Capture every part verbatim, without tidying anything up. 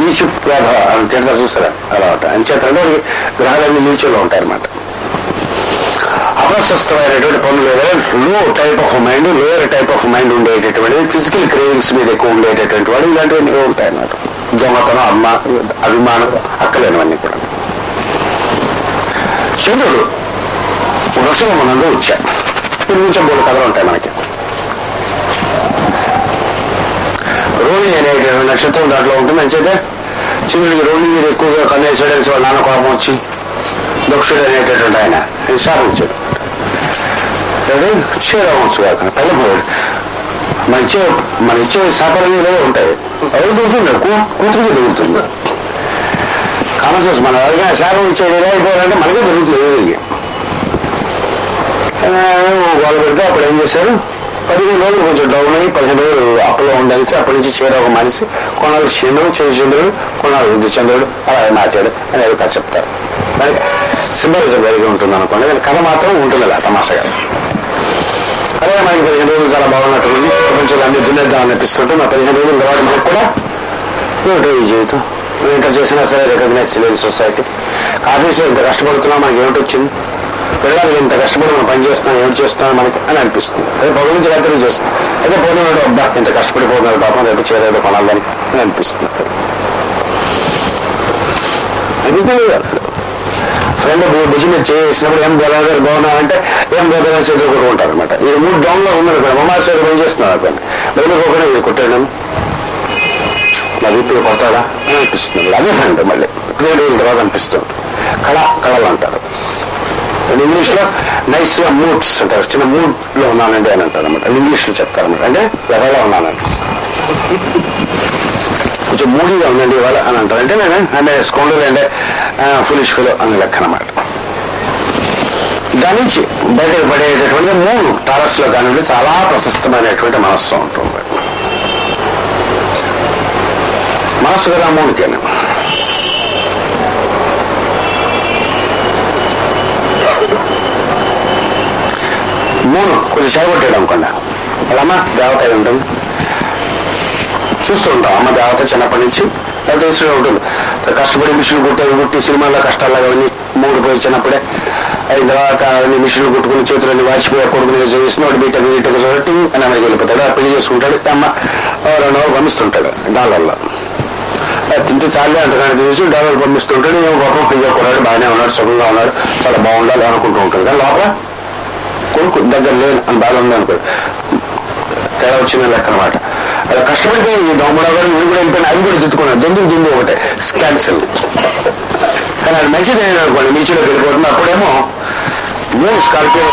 నీచు వ్యాధ అని తిడతారు చూస్తారా అలా ఉంటాయి. అంచేతంటే గ్రహాలన్నీ నీచులో ఉంటాయన్నమాట. అప్రశస్తమైనటువంటి పనులు ఏదైనా లో type of mind, lower type of mind ఉండేటటువంటి ఫిజికల్ క్రేవింగ్స్ మీద ఎక్కువ ఉండేటటువంటి వాడు ఇలాంటివన్నీ ఉంటాయన్నమాట. దొంగతనం, అమ్మ, అభిమానం, అక్కలేనివన్నీ కూడా. చంద్రుడు వృషభమునందు వచ్చా. దీని నుంచి మూడు కథలు ఉంటాయి మనకి. రోహిణి అనేటువంటి నక్షత్రం దాంట్లో ఉంటుంది. అంచేతే చంద్రుడికి రోహిణి మీద ఎక్కువగా కన్నేసాడని వాళ్ళ నాన్న కోపం వచ్చి దక్షుడు అనేటటువంటి ఆయన శాపం ఇచ్చాడు. క్షీరవంశు కాకుండా పెళ్ళపోయాడు. మన ఇచ్చే మన ఇచ్చే శాపాలన్నీ ఏదో ఉంటాయి. ఎవరు దొరుకుతుంది? కూతురికి దొరుకుతుంది. Common sense. మన ఎవరికైనా శాపం ఇచ్చేది ఎలా అయిపోవాలంటే మనకే దొరుకుతుంది. ఏదో వాళ్ళు పెడితే అప్పుడు ఏం చేశారు, పదిహేను రోజులు కొంచెం డౌన్ అయ్యి పదిహేను రోజులు అప్పులో ఉండేసి అప్పటి నుంచి చేరవ మానేసి కొన్నాళ్ళు చంద్రుడు చంద్రుడు కొన్నాళ్ళు వృద్ధి చంద్రుడు అలా మార్చాడు అనేది కథ చెప్తారు. దానికి సింబలిజం జరిగి ఉంటుంది అనుకోండి. దాని కథ మాత్రం ఉంటుంది అలా తమాషగా. అదే మనకి పదిహేను రోజులు చాలా బాగున్నట్టుంది, ప్రపంచంలో అన్ని దున్నేద్దాం అనిపిస్తుంటే మా పదిహేను రోజుల తర్వాత మనకు కూడా ఏమిటో ఈ జీవితం, ఎంత చేసినా సరే రికగ్నైజ్ చేయలేదు సొసైటీ. ఆఫీసులో ఇంత కష్టపడుతున్నా మనకి ఏమిటి వచ్చింది, పిల్లలు ఇంత కష్టపడి మనం పని చేస్తున్నాం, ఏమిటి చేస్తున్నాం మనకి అని అనిపిస్తుంది. అదే పొగ నుంచి రాత్రి చేస్తున్నాం. అదే పోతున్నాడు, అబ్బా ఇంత కష్టపడిపోతున్నాడు పాపం, రేపు చేరేదో కొనాలి దానికి అని అనిపిస్తుంది. అనిపిస్తుంది ఫ్రెండ్ భుజం మీద చేసినప్పుడు ఏం బోలాగా బాగున్నారంటే ఏం బోధన చదువుకుంటూ ఉంటారు అనమాట. ఈ మూడు డౌన్ లో ఉన్నారు ఇక్కడ మమాశ్వరి పని చేస్తున్నారు అక్కడ వెళ్ళిపోకుండా ఇది కొట్టాడు మళ్ళీ ఇప్పుడు కొడతాడా అని అనిపిస్తుంది. అదే ఫ్రెండ్ మళ్ళీ రెండు రోజుల తర్వాత అనిపిస్తుంది. కళ కళలు అంటారు. ఇంగ్లీష్ లో నైస్ గా మూడ్స్ అంటారు. చిన్న మూడ్ లో ఉన్నానండి అని అంటారు అనమాట. ఇంగ్లీష్ లో చెప్తారనమాట. అంటే వెదలా ఉన్నానండి, కొంచెం మూడీగా ఉందండి ఇవాళ అని అంటారు. అంటే నేను అంటే స్కౌండర్ అంటే ఫులిష్ ఫిలో అని లెక్క అనమాట. దాని నుంచి బయటకు పడేటటువంటి మూడు టారస్ లో కానివ్వండి చాలా ప్రశస్తమైనటువంటి మనస్సు ఉంటుంది. మనస్సు కదా మూడుకేనా. మూడు కొంచెం చేయగొట్టాడు అనుకోండి, వాళ్ళమ్మ దేవత అయి ఉంటుంది. చూస్తూ ఉంటాం అమ్మ దేవత చిన్నప్పటి నుంచి అది తెలుస్తూనే ఉంటుంది. కష్టపడి మిషన్లు కుట్టే కుట్టి సినిమాల్లో కష్టాలుగా అవన్నీ మూడు పోయి చిన్నప్పుడే అయిన తర్వాత అవన్నీ మిషన్లు కుట్టుకుని చేతులన్నీ వాచిపోయే కొడుకుని చేసిన వాడు బీటకు బీటకు చోటి అని అమ్మకి వెళ్ళిపోతాడు. ఆ పెళ్లి చేసుకుంటాడు. అమ్మ రెండు రోజులు పంపిస్తుంటాడు డాలర్లో. తింటే చాలే అంతగానే తీసి డాలర్లు పంపిస్తుంటాడు. ఏమో పాపం పెళ్లి కొన్నాడు, బాగానే ఉన్నాడు, సుఖంగా ఉన్నాడు, చాలా బాగుండాలి అనుకుంటూ ఉంటాడు. కానీ లోపల కొడుకు దగ్గర లేదు అని బాగా ఉంది అనుకోడు. తేడా వచ్చిన లెక్క అనమాట. అలా కష్టపడితే ఈ దొంగడా కూడా నేను కూడా వెళ్ళిపోయినా అది కూడా తిట్టుకున్నాను. దొందు దుందు ఒకటే క్యాన్సిల్. కానీ అది మంచిది అయినా అనుకోండి నీచులోకి వెళ్ళిపోతుంది. అప్పుడేమో moon Scorpio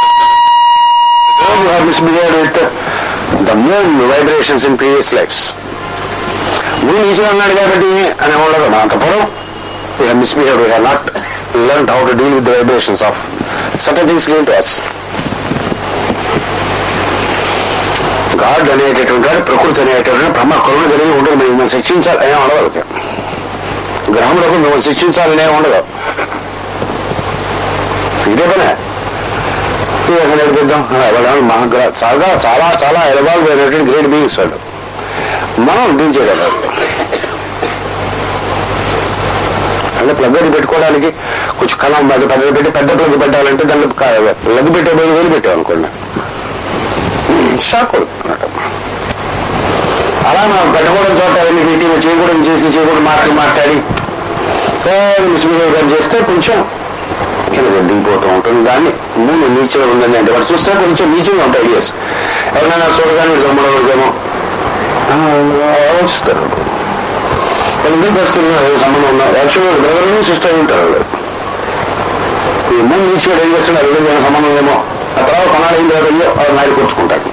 misbehave with the moon vibrations in previous lifes. Moon నీచుగా ఉన్నాడు కాబట్టి అని ఉండదు. మన అంత పూర్వం we have misbehave, we have not learn how to deal with the vibrations of certain things given to us. God అనేటటువంటి వాడు, ప్రకృతి అనేటటువంటి బ్రహ్మ కరుణ కలిగి ఉండదు. మిమ్మల్ని శిక్షించాలి ఏం ఉండదు. గ్రహములకు మిమ్మల్ని శిక్షించాలనే ఉండదు. ఇదే పనే అసలు నడిపిద్దాం. వాళ్ళు మహాగ్రహ చాలా చాలా చాలా ఎలవాల్వ్ అయినటువంటి గ్రేట్ బీయింగ్స్ వాళ్ళు. మనం డీల్ చేయగలరు. అంటే ప్లగ్ అది పెట్టుకోవడానికి కొంచెం కలం పెద్ద పెద్దది పెట్టి పెద్ద ప్లగ్ పెట్టాలంటే దాన్ని ప్లగ్ పెట్టే బయలు వేలు పెట్టాం అనుకోండి షాక్ అన్నమాట. అలా మనం పెట్టకూడని చోట అవన్నీ పెట్టి చేయకూడదు చేసి చేయకూడదు మాట్లాడి మాట్లాడి మిస్బిహేవ్ చేస్తే కొంచెం కింద దిగిపోతూ ఉంటుంది. దాన్ని మూడు నీచగా ఉందని అంటే వాడు చూస్తే కొంచెం నీచంగా ఉంటాయి ఐడియాస్. ఎవరైనా చూడగానే గమ్మడేమో ఆలోచిస్తారు. వాళ్ళిద్దరు పరిస్థితులు సంబంధం ఉన్నారు. యాక్చువల్గా బ్రదర్ సిస్టర్ ఉంటారు. ఈ మూడు నీచుగా ఏం చేస్తున్నారు ఎవరైనా సంబంధం ఏమో. ఆ తర్వాత కొనాలి ఏం లేదయ్యో వాళ్ళు నాయుడు కూర్చుకుంటారు.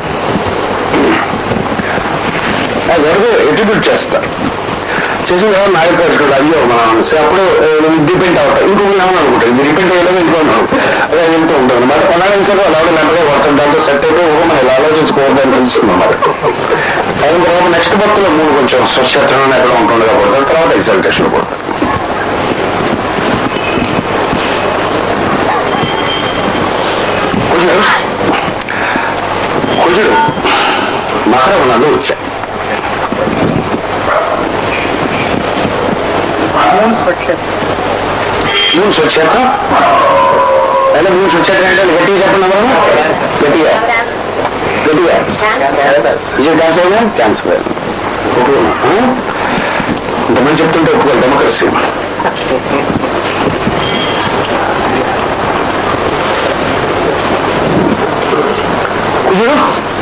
అది వరకు ఎట్రిబ్యూట్ చేస్తారు. చేసిన తర్వాత నాయుడు కూర్చుకుంటారు. అయ్యో మనం అప్పుడు డిపెండ్ అవుతారు. ఇంకొక ఏమని అనుకుంటారు ఇది రిపెంట్ అయ్యేదో ఇంకోన్నాం అదే వెళ్తూ ఉంటుంది అన్నమాట. కొనాలని సరే వాళ్ళు ఎవరు నెంబర్గా కొడతారు. దాంతో సెట్ అయిపోయి ఓహో మనం ఇలా ఆలోచించుకోవద్దని తెలుస్తుంది అన్నమాట. అయిన తర్వాత నెక్స్ట్ భక్తులు మూడు కొంచెం స్వచ్ఛతను ఎక్కడ ఉంటుండగా కొడతారు. తర్వాత ఎగ్జాల్టేషన్ కొడతారు. కుజుడు కుజుడు మకర నందు వచ్చాయి. మూడు స్వక్షేత్రం అంటే మూడు స్వక్షేత్రం అంటే గట్టిగా చెప్పండి అందరూ గట్టిగా గట్టిగా విజయ్ క్యాన్సర్ అయిందా క్యాన్సర్ ఒప్పుకున్నా ఇంతమంది చెప్తుంటే ఒప్పుకోవాలి డెమోక్రసీ కుజుడు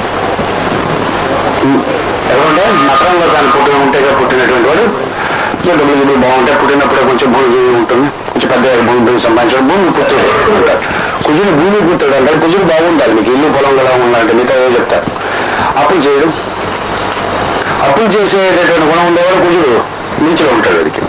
ఎవరుంటే మకరంలో కానీ పుట్టిన ఉంటేగా పుట్టినటువంటి వాడు డబ్బులు గిబ్బులు బాగుంటాయి పుట్టినప్పుడే కొంచెం భూమి ఉంటుంది కొంచెం పెద్ద భూమి భూమి సంపాదించడం భూమి పుత్రుడు అంటారు కుజుడు భూమి పుత్రుడు అంటారు కుజుడు బాగుండాలి మీకు ఇల్లు పొలం కూడా ఉండాలంటే మిగతా ఏదో చెప్తారు అప్పులు చేయడం అప్పులు చేసేటటువంటి గుణం ఉండేవాడు కుజుడు నీచులో ఉంటాడు వాడికి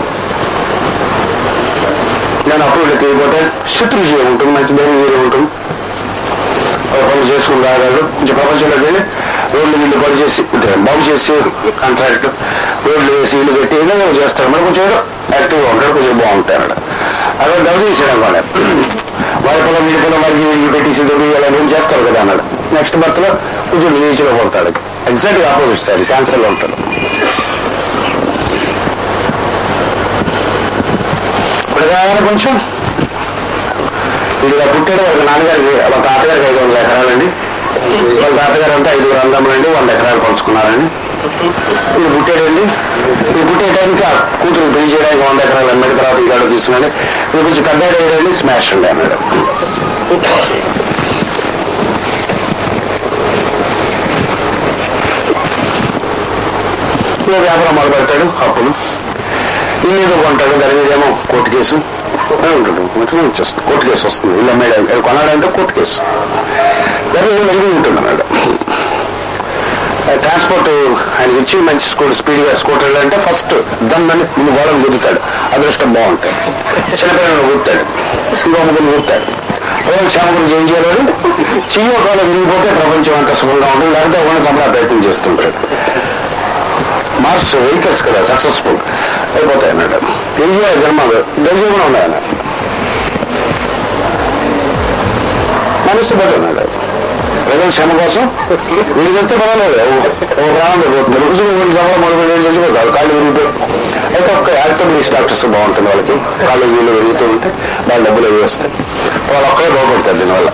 నేను అప్పులు తీయకపోతే శత్రుజీవం ఉంటుంది మంచి ధైర్యం ఉంటుంది పనులు చేసుకుని రాగాడు కొంచెం ప్రపంచంలోకి వెళ్ళి రోడ్లు వీళ్ళు పని చేసి బాగు చేసి కాంట్రాక్ట్ రోడ్లు వేసి ఇల్లు పెట్టి ఏదో చేస్తాడు మరి కొంచెం ఏదో యాక్టివ్గా ఉంటాడు కొంచెం బాగుంటాడు అదే దెబ్బతీసాడు అన్నమాట వారి పొలం వీడి పొలం వారికి వీడికి పెట్టేసి దెబ్బ అలా ఏం చేస్తారు కదా అన్నాడు నెక్స్ట్ బర్త్ లో కొంచెం నీచులో పడతాడు ఎగ్జాక్ట్ ఆపోజిట్ సైడ్ క్యాన్సర్ లో ఉంటాడు ఇప్పుడు కొంచెం వీడు పుట్టాడు వాళ్ళ నాన్నగారికి వాళ్ళ తాతగారికి ఐదు వందల ఎకరాలండి వాళ్ళ తాతగారు అంతా ఐదుగురు అందములండి వంద ఎకరాలు పంచుకున్నారండి వీడు పుట్టాడండి వీడు పుట్టే టైంకి ఆ కూతురు పెళ్లి చేయడానికి వంద ఎకరాలు అమ్మిన తర్వాత ఇంకాడు తీసుకున్నాడు వీడు కొంచెం పెద్ద అయ్యాడండి స్మాష్ అండి అన్నాడు వ్యాపారం మొదలు పెడతాడు అప్పులు ఇల్లు ఏదో కొంటాడు దాని మీద ఏమో కోర్టు కేసు ఉంటాడు మంచిగా వచ్చేస్తుంది కోర్టు కేసు వస్తుంది ఇల్లు అమ్మేయడానికి కొనాడంటే కోర్టు కేసు లేదా ఏదో వెళ్ళి ఉంటుంది అన్నాడు ట్రాన్స్పోర్ట్ ఆయన ఇచ్చి మంచి స్కూల్ స్పీడ్గా స్కూటర్ అంటే ఫస్ట్ దాన్ని ముందు గోడలు గుద్దుతాడు అదృష్టం బాగుంటాడు చిన్నపిల్లలు గుర్తాడు ఇంకో ముగ్గురు గుర్తాడు క్షేమ గురించి ఏం చేయలేడు చెయ్యి ఒకవేళ విరిగిపోతే ప్రపంచం అంతా సుఖంగా ఉంటుంది లేకపోతే ఒకటి చంపడా ప్రయత్నం చేస్తుంటాడు మార్క్స్ వెహికల్స్ కదా సక్సెస్ఫుల్ అయిపోతాయి అన్నాడు ఏం చేయాలి జన్మలు ధైర్యం కూడా ఉన్నాయన్న మనసు బట్టి అన్నాడు ప్రజల క్షమ కోసం వీళ్ళు చేస్తే పర్వాలేదు ఒక ప్రాణం పోతుంది రోజు వీళ్ళు చంపడం మొదలు వీళ్ళు చచ్చిపోతారు కాళ్ళు విరిగిపోయి అయితే ఒక్క ఆర్థోపెడిక్స్ డాక్టర్స్ బాగుంటుంది వాళ్ళకి కాళ్ళు వీళ్ళు విరుగుతూ ఉంటే వాళ్ళ డబ్బులు అవి వస్తాయి వాళ్ళు ఒక్కడే బాగుపడతారు దీనివల్ల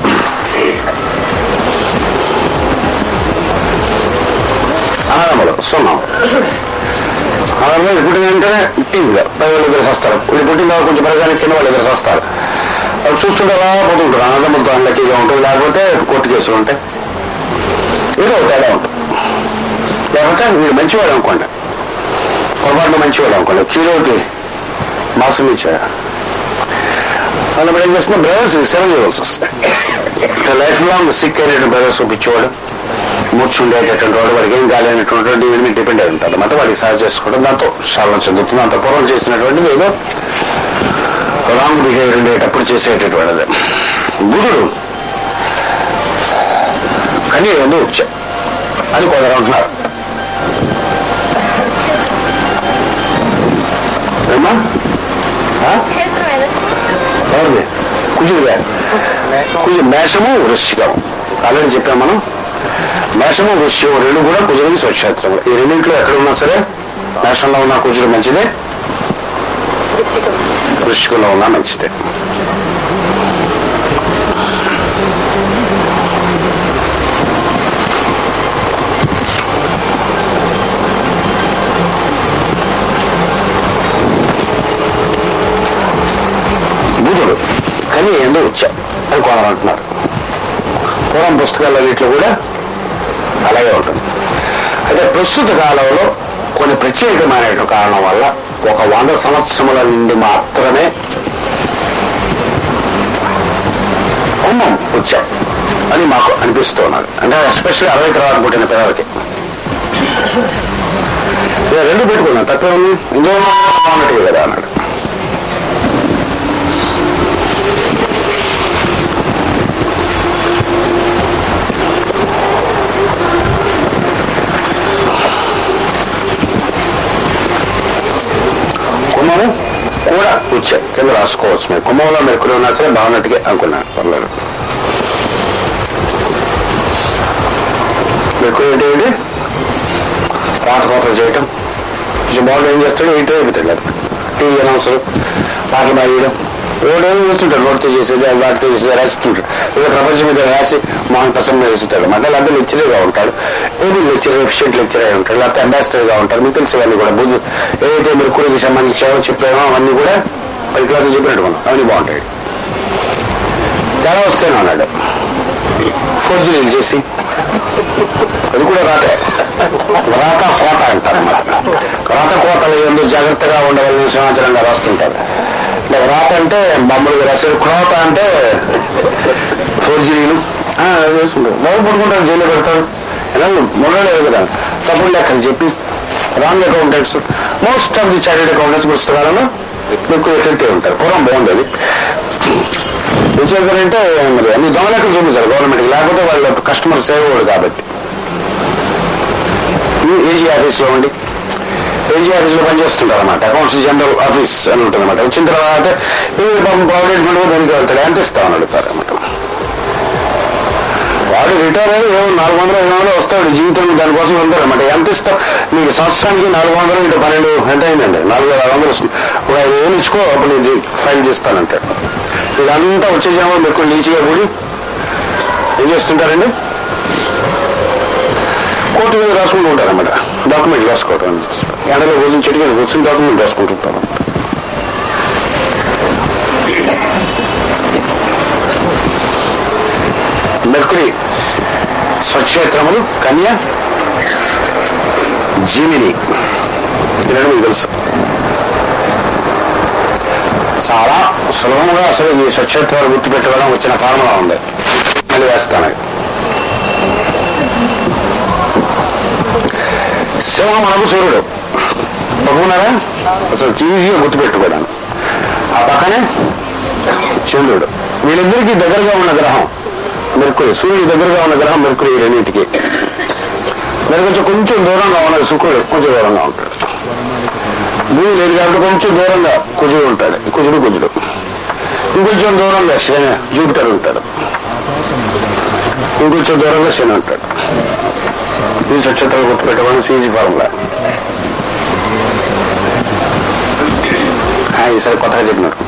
అన్నదమ్ములు సున్నాం అలా ఇప్పుడు వెంటనే టీవీగా వాళ్ళు ఎదురు వస్తారు ఇప్పుడు పుట్టిన తర్వాత కొంచెం ప్రజానికి కింద వాళ్ళు ఎదురు వస్తారు వాళ్ళు చూస్తుంటే అలా పోతుంటారు అన్నదమ్ములతో అన్లక్కీగా ఉంటుంది లేకపోతే కోర్టు కేసులు ఉంటాయి ఏదో తేడా ఉంటుంది లేకపోతే వీడు మంచివాడు అనుకోండి పొరపాటున మంచివాడు అనుకోండి కీలోకి మాసం ఇచ్చాడు వాళ్ళు ఏం చేస్తున్నా బ్రదర్స్ సేవ చేయవలసి వస్తాయి లైఫ్ లాంగ్ సిక్ అయినటువంటి బ్రదర్స్ ఒప్పించేవాడు మూర్చుండేటటువంటి వాడు వాడికి ఏం కాలేనటువంటి వీడి మీద డిపెండ్ అయి ఉంటుంది అన్నమాట వాడికి సహాయం చేసుకోవడం దాంతో శాలం చెందుతుంది అంత పూర్వం చేసినటువంటిది ఏదో రాంగ్ బిహేవియర్ ఉండేటప్పుడు చేసేటటువంటిది బుధుడు కానీ ఎందుకు వచ్చా అని కొందరు అంటున్నారు ఏమా ఎవరిది కుజుడుగా కుజు మేషము వృశ్చికము ఆల్రెడీ చెప్పాం మనం మేషము వృశ్చికం రెండు కూడా కుజుడికి స్వక్షేత్రము ఈ రెండింటిలో ఎక్కడ ఉన్నా సరే మేషంలో ఉన్న కుజుడు మంచిదే వృశ్చికంలో ఉన్నా మంచిదే బుధుడు కానీ ఏందో వచ్చా అని కొందరు అంటున్నారు పూర్వం పుస్తకాలన్నింటిలో కూడా అలాగే ఉంటుంది అయితే ప్రస్తుత కాలంలో కొన్ని ప్రత్యేకమైన కారణం వల్ల ఒక వంద సంవత్సరముల నుండి మాత్రమే హోమం వచ్చాం అని మాకు అనిపిస్తున్నది అంటే ఎస్పెషల్లీ అరవై తర్వాత పుట్టిన పిల్లలకి రెండు పెట్టుకున్నాం తక్కువ ఉంది ఇందులో బాగున్నట్టు కదా అన్నాడు కుంభము కూడా వచ్చాయి కింద రాసుకోవచ్చు మీరు కుంభంలో మెరుకులు ఉన్నా సరే బాగున్నట్టుగా అనుకున్నాను పర్లేదు మెరుకులు ఏంటి ఏంటి పాత కోతలు చేయటం కొంచెం బాగుంది ఏం చేస్తాడు ఏంటో అయిపోతాడు టీవీ అనౌన్సర్ పాటలు బాగేయడం రోడ్డు చూస్తుంటాడు, రోడ్తో చేసేది వాటితో చేసేది రాస్తుంటాడు. ఏదో ప్రపంచం మీద రాసి మోహన్ ప్రసన్న వేస్తుంటాడు. మళ్ళీ అందరూ లెక్చరర్గా ఉంటాడు, ఏది లెక్చరర్ ఎఫిషియెంట్ లెక్చరర్ అయి ఉంటాడు, లేకపోతే అంబాసిడర్గా ఉంటాడు. మీకు తెలిసేవన్నీ కూడా బుద్ధి ఏదైతే మీరు కుడికి సంబంధించావో చెప్పామో అవన్నీ కూడా పది క్లాసులు చెప్పినట్టు మనం అవన్నీ బాగుంటాయి. తేడా వస్తేనే ఉన్నాడు ఫోర్జరీలు చేసి, అది కూడా రాతే రాత కోత అంటారు అన్నమాట. రాత కోతలు ఎందుకు జాగ్రత్తగా ఉండవాలని సంవత్సరంగా రాస్తుంటారు. రాత అంటే బొమ్మలు రాశారు, క్రోత అంటే ఫోర్జరీలు చేసుకుంటారు. బాగు పడుకుంటారు, జైలు పెడతారు. ఎలా మొదలలేదు కదా తప్పుడు లెక్కలు చెప్పి wrong accountants. Most of the chartered accountants పుస్తకాలను ఎక్కువ ఎఫెక్టివ్ ఉంటారు. పూర్వం బాగుండేది. ఏం చేస్తారంటే మరి అన్ని దొంగ లెక్కలు చూపించారు గవర్నమెంట్కి, లేకపోతే వాళ్ళ కస్టమర్ సేవ్ అవ్వడు. కాబట్టి ఏజీ ఆఫీస్లో ఉండి ఏజీ ఆఫీస్ లో పనిచేస్తుంటారు అన్నమాట. అకౌంట్స్ జనరల్ ఆఫీస్ అని ఉంటుంది అనమాట. వచ్చిన తర్వాత ప్రావిడెంట్ ఫండ్ దానికి వెళ్తాడు, ఎంత ఇస్తామని అడుగుతారు అనమాట. వాడు రిటైర్ అయ్యి ఏమో నాలుగు వందలు ఐదు వందలు వస్తాడు జీవితం, దానికోసం వెళ్తాడు అనమాట. ఎంత ఇస్తాం నీకు సంవత్సరానికి నాలుగు వందలు ఇటు పన్నెండు ఎంత అయిందండి, నాలుగు వేల ఆరు వందలు వస్తుంది. ఒక ఐదు వేలు ఇచ్చుకో అప్పుడు నేను ఫైల్ చేస్తానంటాడు. ఇదంతా వచ్చే జనం ఎక్కువ లీచిగా కూడి ఏం చేస్తుంటారండి, కోర్టు మీద రాసుకుంటూ ఉంటారు అన్నమాట. డాక్యుమెంట్ రాసుకోవటం ఎండలో కూర్చొని చెట్టు మీద కూర్చొని డాక్యుమెంట్ రాసుకుంటుంటారు. మెర్కురీ స్వక్షేత్రములు కన్య జీమిని ఇలాంటి మీకు తెలుసు. చాలా సులభంగా అసలు ఈ స్వక్షేత్రాలు గుర్తుపెట్టుకోవడం వచ్చిన ఫార్ములా ఉంది. మళ్ళీ వేస్తాను. శివ మనకు సూర్యుడు పడుకున్నారా అసలు ఈజీగా గుర్తుపెట్టుకోవడానికి. ఆ పక్కనే చంద్రుడు. వీళ్ళిద్దరికీ దగ్గరగా ఉన్న గ్రహం మెర్కురీ. సూర్యుడి దగ్గరగా ఉన్న గ్రహం మెర్కురీ. రెండింటికి మరి కొంచెం కొంచెం దూరంగా ఉన్నది శుక్రుడు, కొంచెం దూరంగా ఉంటాడు. భూమి లేదు కాబట్టి కొంచెం దూరంగా కుజుడు ఉంటాడు. కుజుడు కుజుడు ఇంకొంచెం దూరంగా శని జూపిటర్ ఉంటాడు. ఇంకొంచెం దూరంగా శని ఉంటాడు. ఈ స్వచ్ఛతలు గుర్తుపెట్టుకోవడం ఈజీ ఫార్ములా. ఈసారి కొత్తగా చెప్పినారు.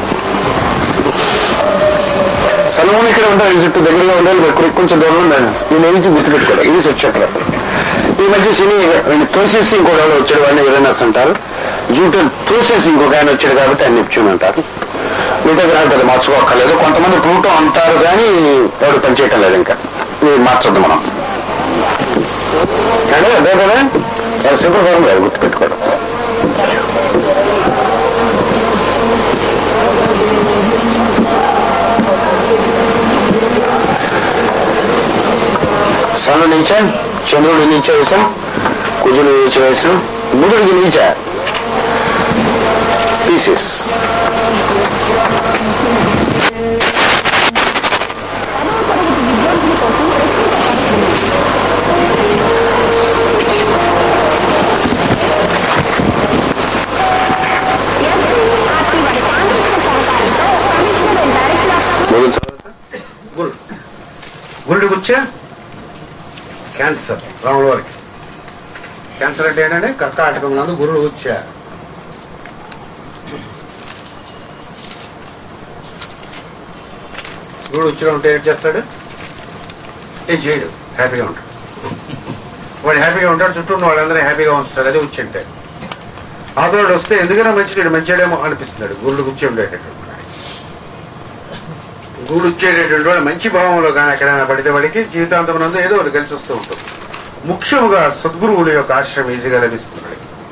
సలముని ఇక్కడ ఉంటారు, చుట్టూ దగ్గరగా ఉండాలి, కొంచెం దూరం ఉండాలి. ఈ నుంచి గుర్తుపెట్టుకోవడం ఇది స్వచ్ఛతలు. ఈ మధ్య శని తోసేసి ఇంకొక ఆయన వచ్చాడు, వాడిని యురేనస్ అంటారు. జూపిటర్ తోసేసి ఇంకొక ఆయన వచ్చాడు కాబట్టి ఆయన నెప్ట్యూన్ అంటారు. మిగతా గ్రహాలు పెద్ద మార్చుకోక్కర్లేదు. కొంతమంది ప్లూటో అంటారు కానీ ఎవరు పనిచేయటం లేదు. ఇంకా ఇది మార్చొద్దు మనం. కానీ అదే కదా చాలా సింపుల్ ఫార్మ్ లేదు గుర్తుపెట్టుకోవడం. సన్ను నీచ, చంద్రుడు నీచ వేసాం, కుజుడు నీచ వేసాం, బుధుడికి నీచ పీసెస్. గురుడు గుచ్చ క్యాన్సర్ రాముల వారికి. క్యాన్సర్ అంటే ఏంటంటే కర్కాటకం నందు గురుడు గుచ్చ. గురుడు ఉచ్చగా ఉంటే ఏం చేస్తాడు? ఏం చేయడు, హ్యాపీగా ఉంటాడు. వాడు హ్యాపీగా ఉంటాడు, చుట్టూ ఉన్న వాళ్ళందరూ హ్యాపీగా ఉంచుతాడు. అది ఉచ్చి అంటే. ఆతోడు వస్తే ఎందుకైనా మంచిడు మంచిడేమో అనిపిస్తున్నాడు గురుడు గుచ్చి ఉండేటట్టు. గురుడు ఇచ్చేటటువంటి వాడు మంచి భావంలో కానీ ఎక్కడైనా పడితే వాడికి జీవితాంతం నందు ఏదో ఒకటి కలిసి వస్తూ ఉంటుంది. ముఖ్యంగా సద్గురువుల యొక్క ఆశ్రయం ఈజీగా లభిస్తుంది.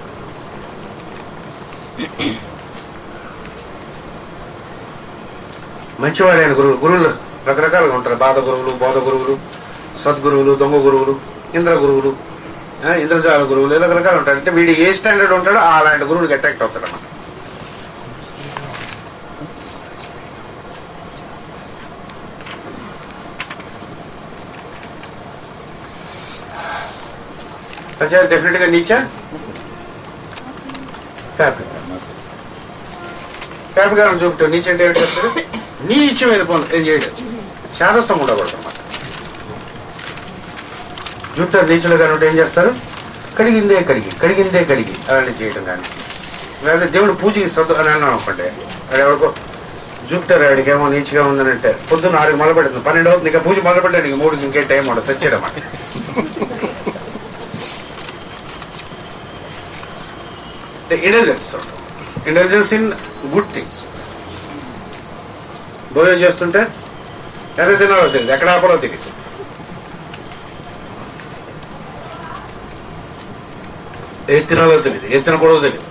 మంచివాడైన గురువులు గురువులు రకరకాలుగా ఉంటారు. బాధ గురువులు, బోధ గురువులు, సద్గురువులు, దొంగ గురువులు, ఇంద్ర గురువులు, ఇంద్రజాల గురువులు, రకరకాలు ఉంటారు. అంటే వీడు ఏ స్టాండర్డ్ ఉంటాడో అలాంటి గురువుడికి అట్రాక్ట్ అవుతాడు అన్నమాట. డెఫినెట్ గా నీచా ఫ్యాబ్రికారం చూపుతాడు. నీచ అంటే ఏంటి చెప్తాడు? నీచమైన పనులు ఏం చేయడం, శాదస్థం ఉండకూడదు అన్నమాట. జూపిటర్ నీచులు కానీ ఏం చేస్తారు? కడిగిందే కడిగి కడిగిందే కడిగి అలాంటి చేయడం కానీ లేదా దేవుడు పూజకి శ్రద్ధ అని అన్నాను అనుకోండి, అది ఎవరికో జూపిటర్ ఆడికేమో నీచిగా ఉందని అంటే పొద్దున్న ఆరుకు మొదలుపెడుతుంది, పన్నెండు అవుతుంది, ఇంకా పూజ మొదలుపెట్టాడు, ఇంక మూడుకి ఇంకే టైం ఉండదు, చచ్చాడన్నమాట. Intelligence intelligence in good things. భోజనం చేస్తుంటే ఎంత తినాలో తెలియదు, ఎక్కడ ఆపాలో తెలియదు. ఏది తినాలో తెలియదు, ఏది తినకూడదో తెలియదు.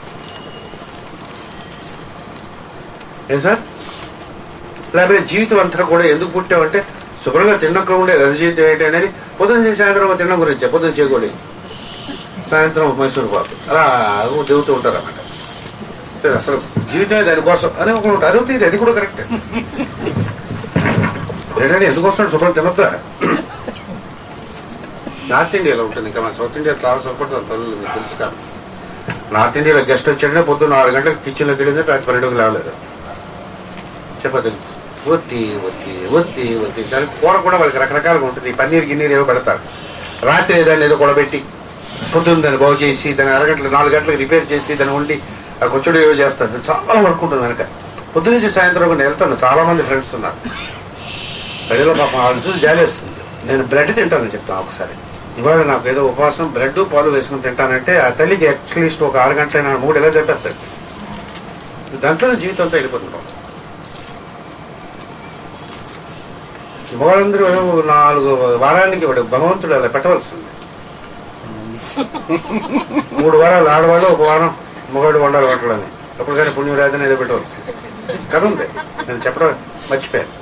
ఏం సార్? లేకపోతే జీవితం అంతా కూడా ఎందుకు పుట్టామంటే శుభ్రంగా తిన్నక్కడ ఉండే రథ జీవితం ఏంటి అనేది పొద్దున్న చేసి సాయంత్రం తినడం గురించి, పొద్దున్న చేయకూడదు, సాయంత్రం మైసూరు పాకు అలా దిగుతూ ఉంటారు అన్నమాట. సరే, అసలు జీవితమే దానికోసం అని ఒకటి ఉంటుంది, అది ఉంటుంది, అది కూడా కరెక్ట్. ఏంటంటే ఎందుకోసం శుభ్రం తినొద్దా? నార్త్ ఇండియాలో ఉంటుంది, ఇంకా మన సౌత్ ఇండియా చాలా సపోర్ట్ తల్లు మీకు తెలుసు కాదు. నార్త్ ఇండియాలో గెస్ట్ వచ్చాడే పొద్దున్న ఆరు గంటలకు కిచెన్లోకి వెళ్ళింది, రాత్రి పన్నెండుకి లేవలేదు. చెప్పదు ఒత్తి ఒత్తి ఒత్తి ఒత్తి దాని కూర కూడా వాళ్ళకి రకరకాలుగా ఉంటుంది. పన్నీర్ గిన్నీరు ఏవో పెడతారు, రాత్రి ఏదైనా ఏదో కూడబెట్టి పొద్దున్న దాన్ని బాగు చేసి దాన్ని అరగంటలు నాలుగు గంటలకు రిపేర్ చేసి దాన్ని వండి ఆ కొచ్చుడు ఏవో చేస్తారు. చాలా వర్క్ ఉంటుంది కనుక పొద్దున్న నుంచి సాయంత్రం నేను వెళ్తాను. చాలా మంది ఫ్రెండ్స్ ఉన్నారు, ప్రజలు పాపం వాళ్ళు చూసి జాలేస్తుంది. నేను బ్రెడ్ తింటానని చెప్తాను. ఒకసారి ఇవాళ నాకు ఏదో ఉపవాసం బ్రెడ్ పాలు వేసుకుని తింటానంటే ఆ తల్లికి అట్లీస్ట్ ఒక ఆరు గంటలైనా మూడు ఎలా చెప్పేస్తాడు. దాంట్లో జీవితంతో వెళ్ళిపోతున్నాం. మగవాళ్ళందరూ నాలుగు వారానికి వాడు భగవంతుడు అలా పెట్టవలసింది. మూడు వారాలు ఆడవాళ్ళు, ఒక వారం మగవాడు వండాలి వంటలని. అప్పుడు కానీ పుణ్యరాజని ఏదో పెట్టవలసింది కథ ఉంది. నేను చెప్పడం మర్చిపోయాను.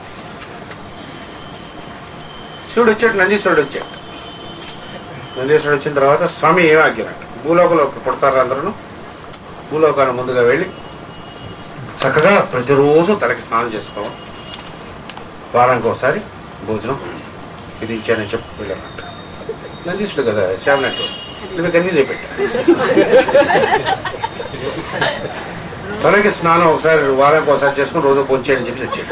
శివుడు వచ్చాడు, నందీశ్వరుడు వచ్చాడు. నందీశ్వరుడు వచ్చిన తర్వాత స్వామి ఏం ఆగ్గినట్టు భూలోకంలో పుడతారు అందరూ. భూలోకాన్ని ముందుగా వెళ్ళి చక్కగా ప్రతిరోజు తలకి స్నానం చేసుకోవాలి, వారానికి ఒకసారి భోజనం ఇది ఇచ్చానని చెప్పి వెళ్ళామంట. నందీశ్వరుడు కదా శ్యామనట్టు నువ్వు కన్వీజ్ అయిపెట్టా. తలకి స్నానం ఒకసారి వారానికి ఒకసారి చేసుకుని రోజు పొంచేయని చెప్పి వచ్చాడు.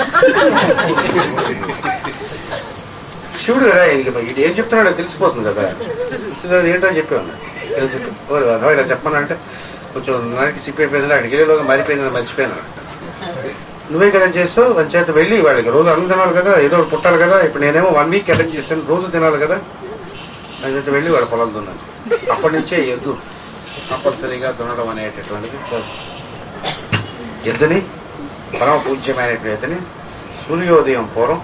శివుడు కదా ఇది ఏం చెప్తున్నాడో తెలిసిపోతుంది కదా. ఏంటో చెప్పాను అదో ఇలా చెప్పానంటే కొంచెం నాకి సిప్పిపోయింది, అక్కడికి వెళ్ళేలోగా మారిపోయిందని మర్చిపోయాను. నువ్వే కదా చేస్తావు, దాని చేత వెళ్ళి వాడికి రోజు అన్నం తినాలి కదా, ఏదో పుట్టాలి కదా. ఇప్పుడు నేనేమో వన్ వీక్ అటెండ్ చేస్తాను, రోజు తినాలి కదా. దాని చేత వెళ్ళి వాడు పొలం దున్నాను. అప్పటి నుంచే ఎద్దు కంపల్సరీగా దున్నడం అనేటటువంటిది. ఎద్దుని పరమ పూజ్యమైనటువంటి ఎద్దుని సూర్యోదయం పూర్వం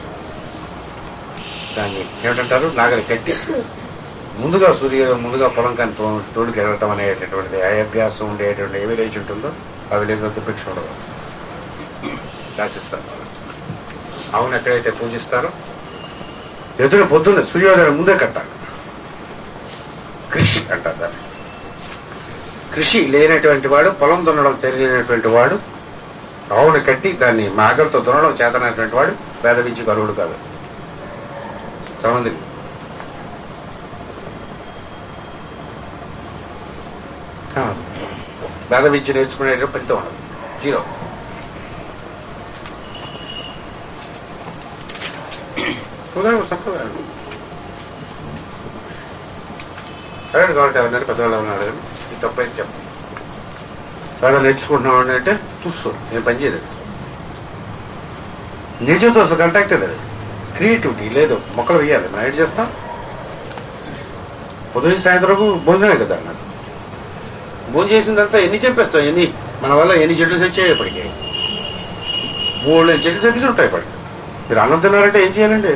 దాన్ని ఏమిటంటారు నాగలి కట్టి ముందుగా సూర్యోదయం ముందుగా పొలం కానీ తోడుకి వెళ్ళటం అనేటటువంటిది అభ్యాసం ఉండేటువంటి ఏ విలేజ్ ఉంటుందో ఆ విలేజ్ లో దుర్భిక్ష ఉండదు, రాసిస్తారు. అవును ఎక్కడైతే పూజిస్తారో ఎదురు పొద్దున్న సూర్యోదయం ముందే కట్టాలి. కృషి అంటారు దాన్ని. కృషి లేనటువంటి వాడు, పొలం దున్నడం తెలియనటువంటి వాడు ఆవును కట్టి దాన్ని మాగలతో దున్నడం చేతనటువంటి వాడు వేద విద్య కరువుడు కాదు. చాలా మంది వేద విద్య నేర్చుకునే ఫలితం ఉండదు, జీరో. సంప్రదాయం అదే కాబట్టి ఎవరినైనా పెద్దవాళ్ళు ఉన్నాడు కానీ ఇది తప్పైతే చెప్పండి. వేద నేర్చుకుంటున్నాం అంటే చూస్తూ నేను పనిచేయలేదు, నేచర్తో అసలు కాంటాక్టే లేదు, క్రియేటివిటీ లేదు. మొక్కలు వేయాలి, మనం ఏం చేస్తాం? పొద్దున్న సాయంత్రం భోజనమే కదా అన్నాడు. భోజనం చేసిన తర్వాత ఎన్ని చెప్పేస్తాం, ఎన్ని మన వల్ల ఎన్ని చెట్లు తెచ్చాయి ఇప్పటికి, మూడు చెట్లు తెప్పించి ఉంటాయి ఇప్పటికి. మీరు అన్నం తిన్నారంటే ఏం చేయాలండి?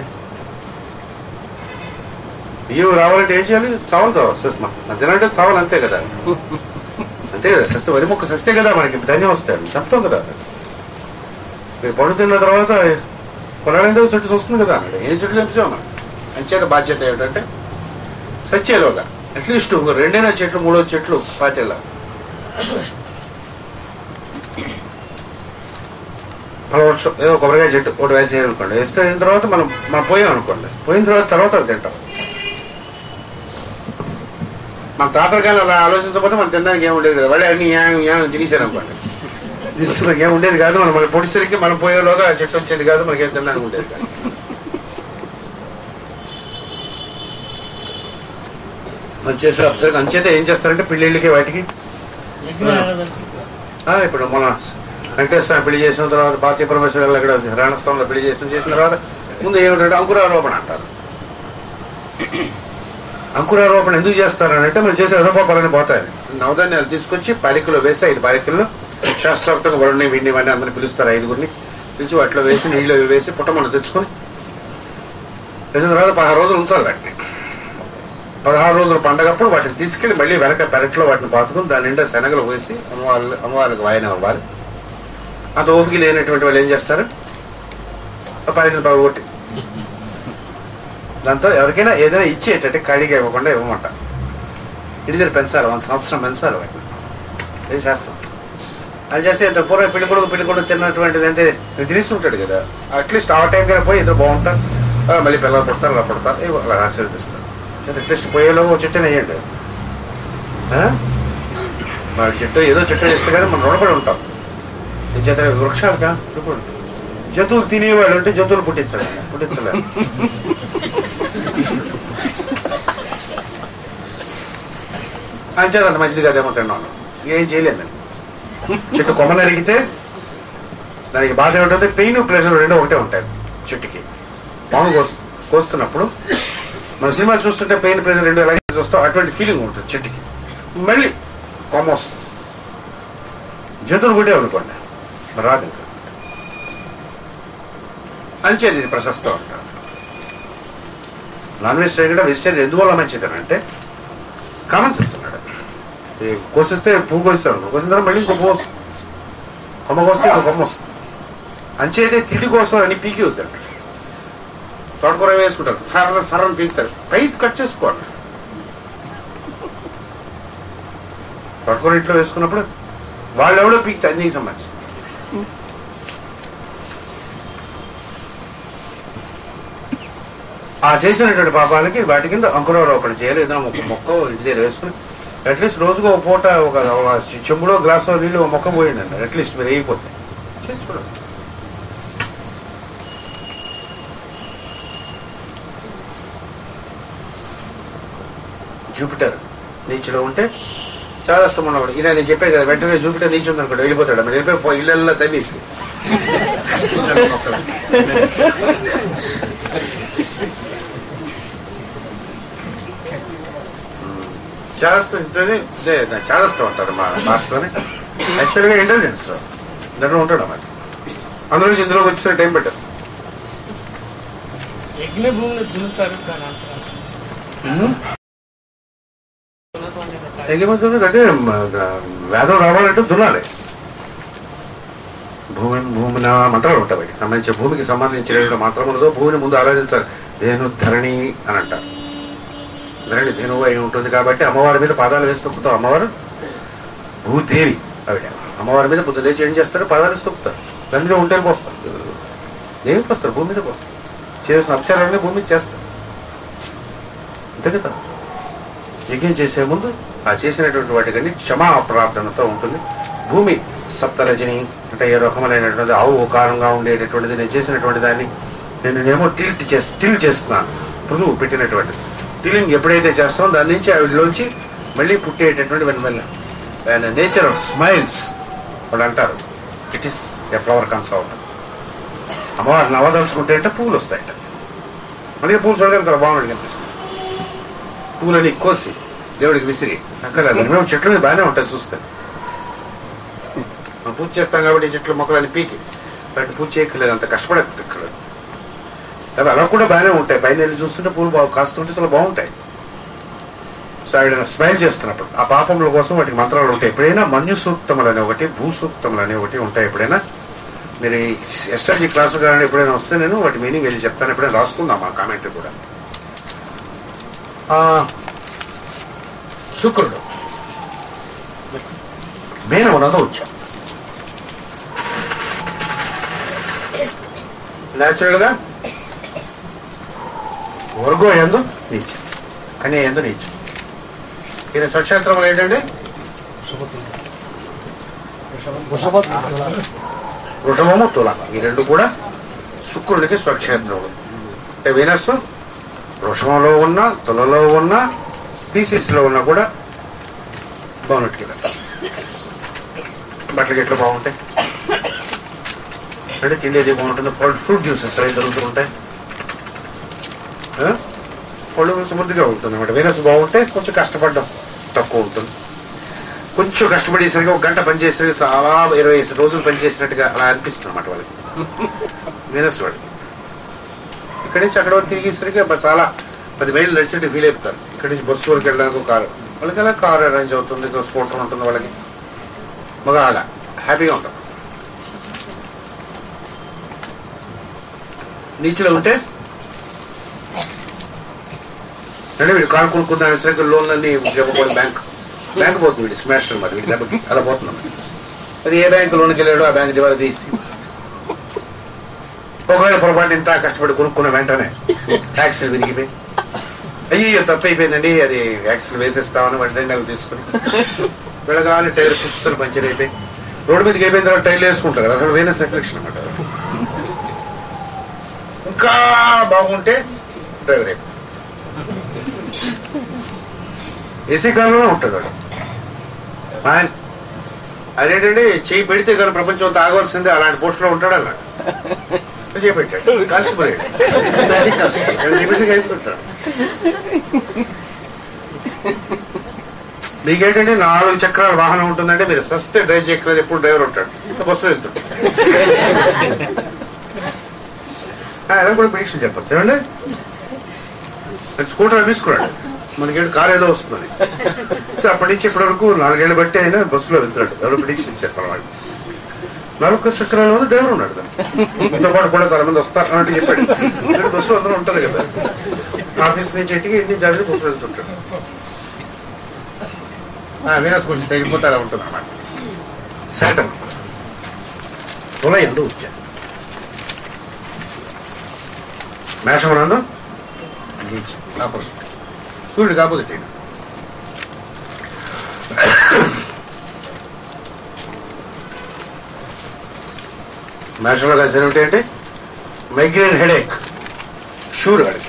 బియ్యం రావాలంటే ఏం చేయాలి? చావాలి చావాలి మనం తినాలంటే చావాలి, అంతే కదా, అంతే కదా. సస్తే వరి మొక్క సస్తే కదా మనకి ధన్యం వస్తాయి, చెప్తాం కదా. మీరు పండు తిన్న తర్వాత కొనాలేదో చెట్టు వస్తుంది కదా అన్నాడు. ఏం చెట్లు తెప్పించాం మనం? అంచేత బాధ్యత ఏమిటంటే సచ్చేలోగా అట్లీస్ట్ ఒక రెండైనా చెట్లు మూడో చెట్లు పాతేలా ఫలవృక్షం ఏదో కొబ్బరికాయ చెట్టు ఒకటి వేసేయాలి అనుకోండి. వేస్తే అయిన తర్వాత మనం మనం పోయాం అనుకోండి, పోయిన తర్వాత తర్వాత తింటాం. మన తాతగానే అలా ఆలోచించకపోతే మనం తినడానికి ఏమి ఉండేది కదా. వాళ్ళే అన్ని ఏం తినేసారు అనుకోండి, తీసుకున్నాక ఏం ఉండేది కాదు. మనం మన పొడిసరికి మనం పోయేలోగా చెట్టు వచ్చేది కాదు, మనకేం తినడానికి ఉండేది కాదు. మనం చేసే అబ్జర్వ్ అంచేత ఏం చేస్తారంటే పిల్లలకి వాటికి ఇప్పుడు మన వెంకటేశ్వర పెళ్లి చేసిన తర్వాత పార్తీ పరమేశ్వర ఇక్కడ రణస్థలంలో పెళ్లి చేసిన చేసిన తర్వాత ముందు ఏమిటంటే అంకురారోపణ అంటారు. అంకురారోపణ ఎందుకు చేస్తారని అంటే మనం చేసే విధపాపాలని పోతాయి. నవధాన్యాలు తీసుకొచ్చి పాలికలో వేసి ఐదు పాలికల్లో శాస్త్రోక్తంగా వరుణ్ణి వీడిని వాడిని అందరిని పిలుస్తారు. ఐదుగురిని పిలిచి వాటిలో వేసి నీళ్ళు వేసి పుట్టమని తెచ్చుకొని వేసిన తర్వాత పదహారు రోజులు ఉంచాలి. వాటిని పదహారు రోజుల పండగప్పుడు వాటిని తీసుకెళ్లి మళ్ళీ వెనక పెరట్లో వాటిని పాతుకుని దాని నిండా శనగలు వేసి అమ్మవారి అమ్మవారికి వాయనం అవ్వాలి. అంత ఓపిక లేనటువంటి వాళ్ళు ఏం చేస్తారు, పాలికలు బాగా కొట్టి దాంతో ఎవరికైనా ఏదైనా ఇచ్చేటట్టు ఖాళీగా ఇవ్వకుండా ఇవ్వమంట. ఇంటి దగ్గర పెంచాలి, వంద సంవత్సరం పెంచాలి వాటిని. ఇది శాస్త్రం. అది చేస్తే ఇంత పూర్వం పెళ్లి కొడుకు పెళ్లి కొడుకు తిన్నటువంటిది అంటే తినేస్తుంటాడు కదా, అట్లీస్ట్ ఆ టైం కన్నా పోయి ఇద్దరు బాగుంటారు, మళ్ళీ పిల్లలు పుడతారు, అలా పుడతారు, అలా ఆశీర్వదిస్తారు. అట్లీస్ట్ పోయేలోపు చెట్టుని వేయండి. మన చెట్టు ఏదో చెట్టు వేస్తే కానీ మనం రుణపడి ఉంటాం. చేత వృక్షాలుగా జంతువులు తినేవాళ్ళు అంటే జంతువులు పుట్టించాలి, పుట్టించలేదు. అంచేది అంత మంచిది కాదేమో తిన్నాను, ఏం చేయలేదండి. చెట్టు కొమ్మ నరిగితే దానికి బాధ ఏమిటంటే పెయిన్ ప్రెషర్ రెండో ఒకటే ఉంటాయి. చెట్టుకి పాము కోస్తు కోస్తున్నప్పుడు మన సినిమా చూస్తుంటే పెయిన్ ప్రెషర్ రెండు ఎలాగే చూస్తాం, అటువంటి ఫీలింగ్ ఉంటుంది చెట్టుకి. మళ్ళీ కొమ్మ వస్తుంది. జంతువులు కొట్టే అనుకోండి మరి రాదు. ఇంకా అంచేది ఇది ప్రశస్తం అంటారు. నాన్ వెజిటేరియన్ వెజిటేరియన్ ఎందువల్ల మంచిదనంటే కామన్ సెన్స్ అన్నాడు. కోసిస్తే పువ్వు కోస్తారు, కోసిన తర్వాత మళ్ళీ ఇంకో పువ్వు వస్తుంది, కొమ్మ కోస్తే ఇంకో కొమ్మ వస్తుంది. అంచేతే తిండి కోసం అని పీకి వద్దండి. తోటకూర వేసుకుంటారు, సర్ర సర్రని పీకుతారు, పైకి కట్ చేసుకోండి. తోటకూర ఇంట్లో వేసుకున్నప్పుడు వాళ్ళు ఎవడో పీకుతారు, నీకు సంబంధించి. ఆ చేసినటువంటి పాపాలకి వాటి కింద అంకురారోపణ చేయాలి. ఏదైనా ఒక మొక్క ఇంటి దగ్గర వేసుకుని అట్లీస్ట్ రోజుకు ఒక పూట ఒక చెంబులో గ్లాసులో నీళ్ళు ఒక మొక్క పోయిందండి. అట్లీస్ట్ మీరు వేయిపోతే చేసుకోండి. జూపిటర్ నీచులో ఉంటే చాలా ఇష్టం ఉన్నవాడు. ఇలా నేను చెప్పాను కదా, వెంటనే జూపిటర్ నీచు ఉందనుకోండి వెళ్ళిపోతాడు. మీరు వెళ్ళిపోయి ఇళ్ళల్లో తవ్వేసి చాలా చాలా ఇష్టం అంటారు మా భాషలోనే. యాక్చువల్గా ఇంటెలిజెన్స్ దాంట్లో ఉంటాడు అన్నమాట. అందులో నుంచి ఇందులోకి వచ్చిన టైం పెట్టేస్తాం. యజ్ఞభూమి అదే వేదం రావాలంటే దున్నాలి. భూమి భూమిన మంత్రాలు ఉంటాయి. వాటికి సంబంధించిన భూమికి సంబంధించిన మంత్రములతో భూమిని ముందు ఆరాధించాలి. ధేను ధరణి అని అంటారు. ధరణి ధేనువు అయి ఉంటుంది కాబట్టి అమ్మవారి మీద పాదాలు వేసి తొక్కుతాం. అమ్మవారు భూదేవి ఆవిడ. అమ్మవారి మీద పొద్దు లేచి ఏం చేస్తారు, పాదాలు వేసి తొక్కుతారు. దాని మీద ఉంటేలు పోస్తారు, దేనికి పోస్తారు, భూమి మీద పోస్తారు. చేసిన అక్షరాలన్నీ భూమి మీద చేస్తారు. అంతే కదా. యజ్ఞం చేసే ముందు ఆ చేసినటువంటి వాటికన్నీ క్షమా ప్రార్థనతో ఉంటుంది. భూమి సప్తరజని అంటే ఏ రకమైనటువంటి ఆవు కారంగా ఉండేటటువంటిది నేను చేసినటువంటి దాన్ని నేను నేమో టిల్ట్ చేసి టిల్ చేస్తున్నాను. పురుగు పెట్టినటువంటిది టిల్లింగ్ ఎప్పుడైతే చేస్తామో దాని నుంచి ఆవిడలోంచి మళ్ళీ పుట్టేటటువంటి వెన్నమెల్ల నేచర్ ఆఫ్ స్మైల్స్ వాళ్ళు అంటారు. It is a flower comes out. అమ్మవారు నవదలుచుకుంటే అంటే పువ్వులు వస్తాయట. మనకి పువ్వులు చూడగానే చాలా బాగుంటుంది కనిపిస్తుంది. పువ్వులని కోసి దేవుడికి విసిరి అక్కడ మేము చెట్ల మీద బాగానే ఉంటాయి చూస్తే. మనం పూజ చేస్తాం కాబట్టి చెట్లు మొక్కలని పీకి వాటిని పూజ చేయక్కర్లేదు, అంత కష్టపడక్కర్లేదు. అవి అలా కూడా బాగానే ఉంటాయి. పైన వెళ్ళి చూస్తుంటే పూలు బాగా కాస్తుంటే చాలా బాగుంటాయి. సో ఆవిడ స్మైల్ చేస్తున్నప్పుడు ఆ పాపముల కోసం వాటికి మంత్రాలు ఉంటాయి. ఎప్పుడైనా మన్యు సూక్తములు అనే ఒకటి, భూ సూక్తములు అనే ఒకటి ఉంటాయి. ఎప్పుడైనా మీరు ఎస్ఆర్జీ క్లాసు కానీ ఎప్పుడైనా వస్తే నేను వాటి మీనింగ్ వెళ్ళి చెప్తాను. ఎప్పుడైనా రాసుకుందాం ఆ కామెంట్ కూడా. శుక్రుడు మేనవనంలో వచ్చాం. న్యాచురల్ గా వర్గో ఎందు నీచం, కన్య ఎందు నీచం. ఈయన స్వక్షేత్రములు ఏంటంటే వృషభము తుల. ఈ రెండు కూడా శుక్రుడికి స్వక్షేత్రములు. అంటే వీనస్ వృషభంలో ఉన్న, తులలో ఉన్న, పీసీస్ లో ఉన్నా కూడా బాగున్నట్టుగా బట్టలు ఎట్లా బాగుంటాయి అంటే తిండి ఏది బాగుంటుంది. ఫ్రూట్ జ్యూసెస్ అవి దొరుకుతూ ఉంటాయి. పళ్ళు సమృద్ధిగా ఉంటుంది అనమాట. వీనస్ బాగుంటే కొంచెం కష్టపడడం తక్కువ ఉంటుంది. కొంచెం కష్టపడేసరికి ఒక గంట పనిచేసరికి చాలా ఇరవై రోజులు పనిచేసినట్టుగా అలా అనిపిస్తుంది అనమాట వాళ్ళకి. వీనస్ వాళ్ళకి ఇక్కడి నుంచి అక్కడ వరకు తిరిగేసరికి చాలా పది మైళ్ళు నడిచినట్టు ఫీల్ అయిపోతారు. ఇక్కడి నుంచి బస్సు వరకు వెళ్ళడానికి కారు వాళ్ళకి అలా కారు అరేంజ్ అవుతుంది, స్కూటర్ ఉంటుంది వాళ్ళకి. బాగా అలా హ్యాపీగా ఉంటారు. నీచులో ఉంటే అంటే వీడు కారు కొనుక్కుందాం సరిగ్గా లోన్లన్నీ చెప్పకూడదు. బ్యాంక్ బ్యాంక్ పోతుంది వీడి స్మాష్ అనమాట. వీడి దెబ్బకి అలా పోతున్నాం. అది ఏ బ్యాంక్ లోన్కి వెళ్ళాడో ఆ బ్యాంక్ దివాళా తీసి ఒకవేళ పొరపాటు ఇంత కష్టపడి కొనుక్కున్న వెంటనే ట్యాక్సీలు విరిగిపోయి అయ్యో తప్పు అయిపోయిందండి అది ట్యాక్సీలు వేసేస్తామని వాటి రెండు నెలలు తీసుకుని వెళ్ళగానే టైర్ పుస్తలు పంచర్ అయిపోయి రోడ్డు మీదకి అయిపోయిన తర్వాత టైర్లు వేసుకుంటారు కదా. అక్కడ వేరే సెఫ్లెక్షన్ అనమాట. ఇంకా బాగుంటే డ్రైవర్ అయిపోయి ఏసీ కారులోనే ఉంటాడు వాడు. ఆయన అదేంటంటే చేయి పెడితే కానీ ప్రపంచం అంతా ఆగవలసిందే అలాంటి పోస్టులో ఉంటాడు. అలా చేయి పెట్టాడు కాల్సిపోయాడు అయిపోతాడు. మీకేంటంటే నాలుగు చక్రాల వాహనం ఉంటుందంటే మీరు సస్తే డ్రైవ్ చేయక్కర్లేదు. ఎప్పుడు డ్రైవర్ ఉంటాడు. బస్సులో వెళ్తాడు. అలా కూడా పరీక్షలు చెప్పచ్చు ఏమండి. స్కూటర్ అనిపించుకున్నాడు మనకేంటి కారు ఏదో వస్తుంది. అప్పటి నుంచి ఇప్పటి వరకు నాలుగేళ్లు బట్టి అయినా బస్సులో వెళ్తున్నాడు. ఎవరు ప్రిడిక్షన్ చెప్పాలి వాళ్ళు. నాలుగు చక్రాల వల్ల డ్రైవర్ ఉన్నాడు కదా. ఇంతో పాటు కూడా చాలా మంది వస్తారు అన్నట్టు చెప్పాడు. బస్సులో అందరూ ఉంటారు కదా. ఆఫీస్ నుంచి ఇంటికి ఇంటి జరిగి బస్సులో వెళ్తుంటాడు. వీనస్ కొంచెం తగ్గిపోతే అలా ఉంటుంది అన్నమాట. శాటం తుల ఎందుకు వచ్చాను మేషమనందు ఆపోజిట్ సూర్యుడికి ఆపోజిట్. మేషంలో కలిసి ఏమిటంటే మైగ్రేన్ హెడేక్ షూర్ వాడికి.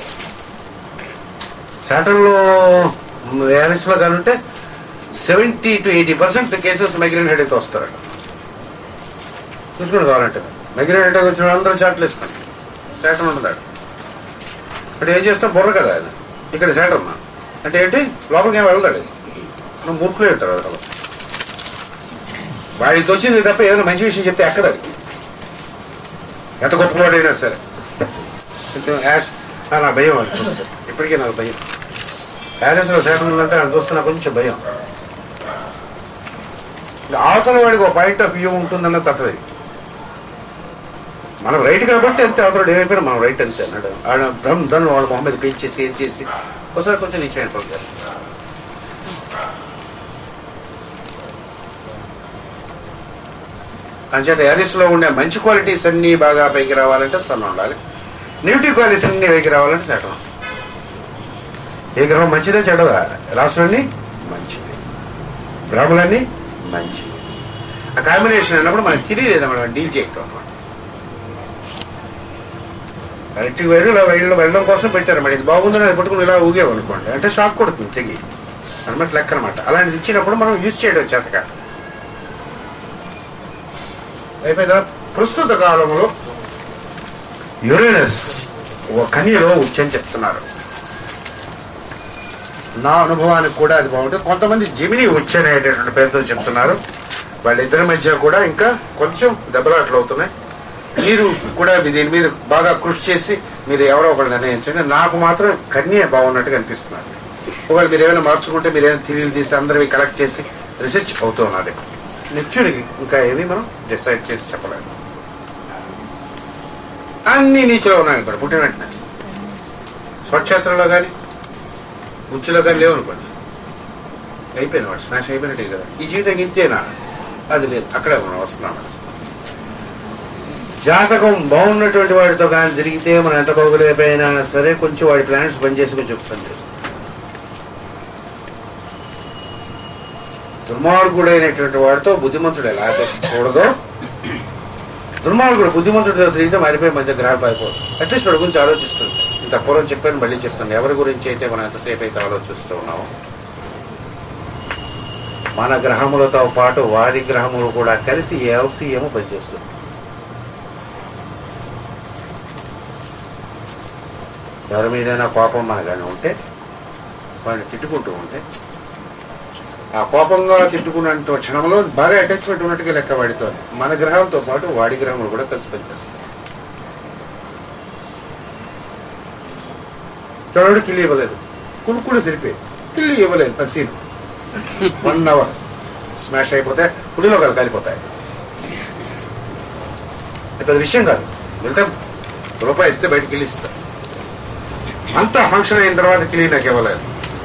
శాటర్లో యానిస్ లో కానీ ఉంటే seventy to eighty percent cases migraine headache తో వస్తారట. చూసుకుని కావాలంటే మైగ్రేన్ హెడేక్ వచ్చిన అందరూ చాట్లు వేసుకోండి. శాటర్న్ ఉండదాడు అంటే ఏం చేస్తాం బుర్ర కదా ఆయన. ఇక్కడ శాటర్న్ అంటే ఏంటి లోపలికి ఏం వెళ్తాడు. మనం మూర్ఖులే ఉంటారు. అసలు వాడికి వచ్చింది తప్ప ఏదైనా మంచి విషయం చెప్తే ఎక్కడ ఎంత గొప్పవాడైనా సరే నా భయం అనుకుంటారు. ఇప్పటికీ నాకు భయం. ప్యారెంట్స్ లో శాటర్న్ ఉందంటే ఆయన చూస్తున్నా కొంచెం భయం. అవతల వాడికి ఒక పాయింట్ ఆఫ్ వ్యూ ఉంటుందన్న తప్పది. మనం రైట్ కాబట్టి అంతే. అవతల ఏమైపోయినా మనం రైట్ అంతే అన్నాడు. ఆడ దమ్ దన్ వాళ్ళ మొహం మీద క్లీన్ చేసి ఏం చేసి ఒకసారి కొంచెం నీచమైన పనులు చేస్తారు. అంచేత యానిస్ లో ఉండే మంచి క్వాలిటీస్ అన్ని బాగా పైకి రావాలంటే సన్ ఉండాలి. నెగిటివ్ క్వాలిటీస్ అన్ని పైకి రావాలంటే శాటర్న్. ఏ గ్రహం మంచిదే చెడదా? రాష్ట్రాన్ని మంచిది, గ్రహములన్నీ మంచిది. ఆ కాంబినేషన్ అన్నప్పుడు మనకు తెలియలేదు మనం డీల్ చేయటం అనమాట. ఎలక్ట్రిక్ వైర్ ఇలా వైర్లో వెళ్ళడం కోసం పెట్టారు. మరి ఇది బాగుందని అది పట్టుకుని ఇలా ఊగేవనుకోండి అంటే షాక్ కొడుతుంది తెగి అనమాట లెక్క అనమాట. అలాంటిది ఇచ్చినప్పుడు మనం యూజ్ చేయడం చేతక అయిపోయిందా. ప్రస్తుత కాలంలో యురేనస్ ఒక కన్యలో ఉచ్చని చెప్తున్నారు. నా అనుభవానికి కూడా అది బాగుంటుంది. కొంతమంది జెమిని ఉచ్చ అనేటటువంటి పేరుతో చెప్తున్నారు. వాళ్ళిద్దరి మధ్య కూడా ఇంకా కొంచెం దెబ్బలాట్లు అవుతున్నాయి. మీరు కూడా దీని మీద బాగా కృషి చేసి మీరు ఎవరో ఒకరు నిర్ణయించండి. నాకు మాత్రం కన్య బాగున్నట్టుగా అనిపిస్తున్నారు. ఒకవేళ మీరు ఏమైనా మార్చుకుంటే మీరు ఏమైనా థిరీలు తీసి అందరివి కలెక్ట్ చేసి రీసెర్చ్ అవుతూ ఉన్నారు. నిత్యుడికి ఇంకా ఏమీ మనం డిసైడ్ చేసి చెప్పలేదు. అన్ని నీచులో ఉన్నాయి అనుకోండి. పుట్టిన వెంటనే స్వచ్ఛేత్రంలో కానీ ఉచ్చులో కానీ లేవనుకోండి అయిపోయింది. వాడు స్మాష్ అయిపోయినట్టే కదా. ఈ జీవితం ఇంతేనా? అది లేదు. అక్కడే మనం వస్తున్నాం. జాతకం బాగున్నటువంటి వాడితో కానీ జరిగితే మనం ఎంత బాగోలేకపోయినా సరే కొంచెం వాడి ప్లాన్స్ పనిచేసి కొంచెం పనిచేస్తుంది. దుర్మార్గుడైనటువంటి వాడితో బుద్ధిమంతుడు ఎలా కూడదో దుర్మార్గుడు బుద్ధిమంతుడితో తిరిగితే మారిపోయి మధ్య గ్రహం అయిపోదు. అట్లీస్ట్ వాడి గురించి ఆలోచిస్తుంది. ఇంత పూర్వం చెప్పాను మళ్ళీ చెప్తాను. ఎవరి గురించి అయితే మనం ఎంతసేపు అయితే ఆలోచిస్తూ ఉన్నామో మన గ్రహములతో పాటు వారి గ్రహములు కూడా కలిసి ఎల్సీఎం పనిచేస్తుంది. ఎవరి మీదైనా కోపం మనగానే ఉంటే వాడిని తిట్టుకుంటూ ఉంటే ఆ కోపంగా తిట్టుకున్నంత క్షణంలో బాగా అటాచ్మెంట్ ఉన్నట్టుగా లెక్క వాడితో మన గ్రహాలతో పాటు వాడి గ్రహములు కూడా కలిసి పనిచేస్తాయి. చోడు కిల్లి ఇవ్వలేదు, కునుకుడు సరిపోయి కిల్లి ఇవ్వలేదు పసీను వన్ అవర్ స్మాష్ అయిపోతే పుడిలో కదా కాలిపోతాయి. పెద్ద విషయం కాదు, వెళ్తే రూపాయి ఇస్తే బయటకు కిల్లి ఇస్తా. అంతా ఫంక్షన్ అయిన తర్వాత కిల్లి నాకు ఇవ్వలేదు.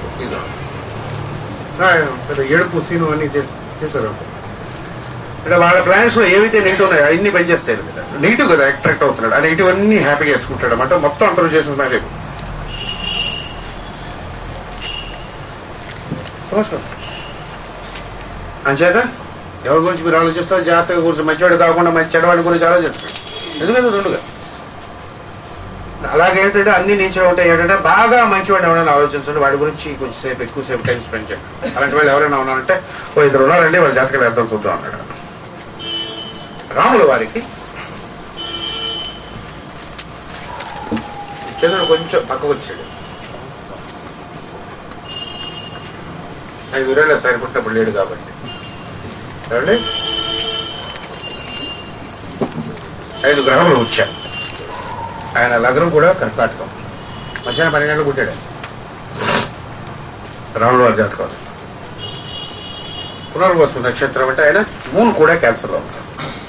పెద్ద ఏడుపు సీను అన్ని చేశారు. అంటే వాళ్ళ ప్లాన్స్ లో ఏవైతే నెగిటివ్ ఉన్నాయో అన్ని పనిచేస్తాయి కదా, నెగిటివ్ కదా అట్రాక్ట్ అవుతున్నాడు. ఆ నెగిటివ్ అన్ని హ్యాపీగా వేసుకుంటాడు అన్నమాట. మొత్తం అంతరం చేసిన స్మాష్ అయిపోతుంది. అంచేత ఎవరి గురించి మీరు ఆలోచిస్తారు? జాగ్రత్తగా గురించి మంచివాడు కాకుండా మంచి చెడవాడి గురించి ఆలోచిస్తారు. ఎందుకంటే రెండుగా అలాగే ఏంటంటే అన్ని నీచే ఉంటాయి. ఏంటంటే బాగా మంచివాడు ఎవరైనా ఆలోచించండి, వాడి గురించి కొంచెంసేపు ఎక్కువసేపు టైం స్పెండ్ చేయండి. అలాంటి వాళ్ళు ఎవరైనా ఉన్నారంటే ఓ ఇద్దరు ఉన్నారండి, వాళ్ళ జాతకాలు అర్థం చూద్దాం అన్నాడు రాముల వారికి. చంద్రుడు కొంచెం పక్కకు వచ్చాడు. ఐదు ఊరేళ్ళ సరిపుట్టినప్పుడు లేడు కాబట్టి ఏమండి ఐదు గ్రహములు వచ్చాయి. ఆయన లగ్నం కూడా కర్కాటకం. మధ్యాహ్నం పన్నెండు గంటలు పుట్టాడు రాముల వారి జాతకం. పునర్వసు నక్షత్రం అంటే ఆయన మూన్ కూడా క్యాన్సర్ లో ఉంటారు.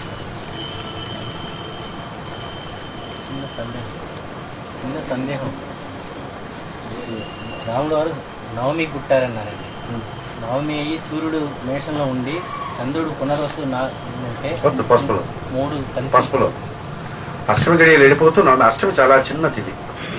చిన్న సందేహం చిన్న సందేహం రాముడు వారు నవమి పుట్టారన్నారండి. నవమి అయ్యి సూర్యుడు మేషంలో ఉండి చంద్రుడు పునర్వసు ఉంటే పసుపులో మూడు కలిసి పసుపులో అష్టమి గడియలు వెళ్ళిపోతూ అష్టమి చాలా చిన్న తిథి.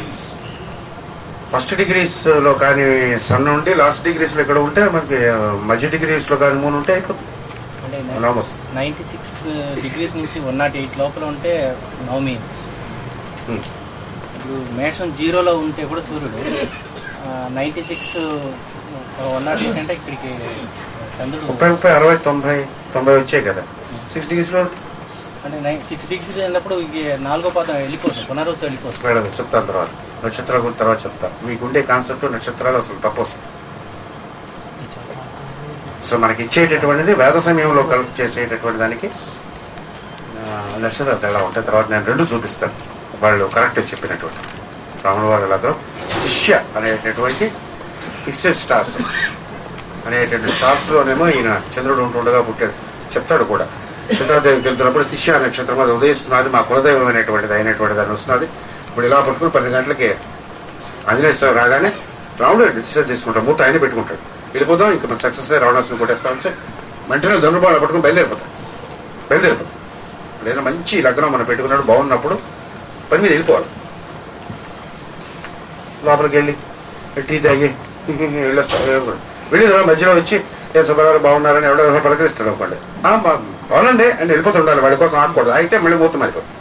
ఫస్ట్ డిగ్రీస్ లో కానీ సన్ ఉండి లాస్ట్ డిగ్రీస్ లో ఎక్కడ ఉంటే మనకి మధ్య డిగ్రీస్ లో కానీ మూడు ఉంటే అయిపోతుంది. నైన్టీ సిక్స్ డిగ్రీస్ నుంచి వన్ నాట్ ఎయిట్ లోపల ఉంటే నవమి. ఇప్పుడు మేషం జీరోలో ఉంటే కూడా సూర్యుడు ninety six one naught eight అంటే ఇక్కడికి చంద్రుడు ముప్పై ముప్పై అరవై తొంభై తొంభై వచ్చాయి కదా. సిక్స్ డిగ్రీస్ లో అంటే సిక్స్ డిగ్రీస్ అన్నప్పుడు నాలుగో పాదం వెళ్ళిపోతుంది, పునర్వసు వెళ్ళిపోతుంది. మేడం చెప్తాను తర్వాత, నక్షత్రాల గురించి తర్వాత చెప్తాను. మీకుండే కాన్సెప్ట్ నక్షత్రాలు అసలు తప్పు. సో మనకి ఇచ్చేటటువంటిది వేద సమయంలో కలుపు చేసేటటువంటి దానికి నక్షత్రాలు తేడా ఉంటాయి. తర్వాత నేను రెండు చూపిస్తాను, వాళ్ళు కరెక్ట్ చెప్పినటువంటి. రాముల వారి లగ్నం శిష్య అనేటటువంటి ఫిక్సెడ్ స్టార్స్ అనేటువంటి స్టార్స్ లోనేమో ఈయన చంద్రుడు ఉంటుండగా పుట్టాడు. చెప్తాడు కూడా చిత్రాదేవికి వెళ్తున్నప్పుడు శిష్య నక్షత్రం అది ఉదయిస్తున్నది, మా కులదైవం అనేటువంటిది అయినటువంటి దాన్ని వస్తున్నది. ఇప్పుడు ఇలా పట్టుకుని పన్నెండు గంటలకి ఆంజనేయ స్వామి రాగానే రాముడు డిసిషన్ తీసుకుంటాడు, మూత ఆయన పెట్టుకుంటాడు. వెళ్ళిపోతాం ఇంకా మన సక్సెస్ అయ్యి రావణాసుని కొట్టేస్తామని వెంటనే ధనుర్బాణాలు పట్టుకుని బయలుదేరిపోతాం బయలుదేరిపోతాం ఏదైనా మంచి లగ్నం మనం పెట్టుకున్నాడు బాగున్నప్పుడు పని మీద వెళ్ళిపోవాలి. లోపలికి వెళ్ళి టీ తాగి వెళ్ళొస్తాం. వెళ్ళి మధ్యలో వచ్చి ఏ సభగారు బాగున్నారని ఎవడో పలకరిస్తాడు అనుకోండి, బాగుందండి అని వెళ్ళిపోతుండాలి. వాడి కోసం ఆగకూడదు, అయితే మళ్ళీ మూత మారిపోతుంది.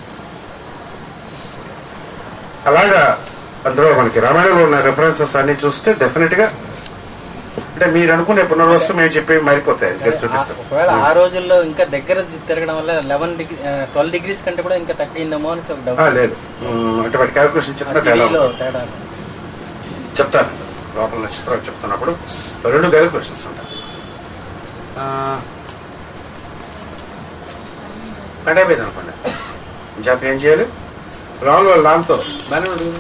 అలాగా అందులో మనకి రామాయణంలో ఉన్న రెఫరెన్సెస్ అన్ని చూస్తే డెఫినెట్ గా అంటే మీరు అనుకునే పునర్వస్తు మేము చెప్పి మారిపోతాయి. ఒకవేళ ఆ రోజుల్లో ఇంకా దగ్గర తిరగడం వల్ల లెవెన్ డిగ్రీ ట్వెల్వ్ డిగ్రీస్ కంటే కూడా ఇంకా తగ్గిందేమో అని లేదు. అంటే వాటి క్యాల్కులేషన్ చిన్న తేడా చెప్తాను. లోపల నక్షత్రాలు చెప్తున్నప్పుడు రెండు క్యాల్కులేషన్స్ ఉంటాయి. కట్ అయిపోయింది అనుకోండి, జాతర ఏం చేయాలి? రాముల వాళ్ళ లాంతో బాగానే ఉంటుంది.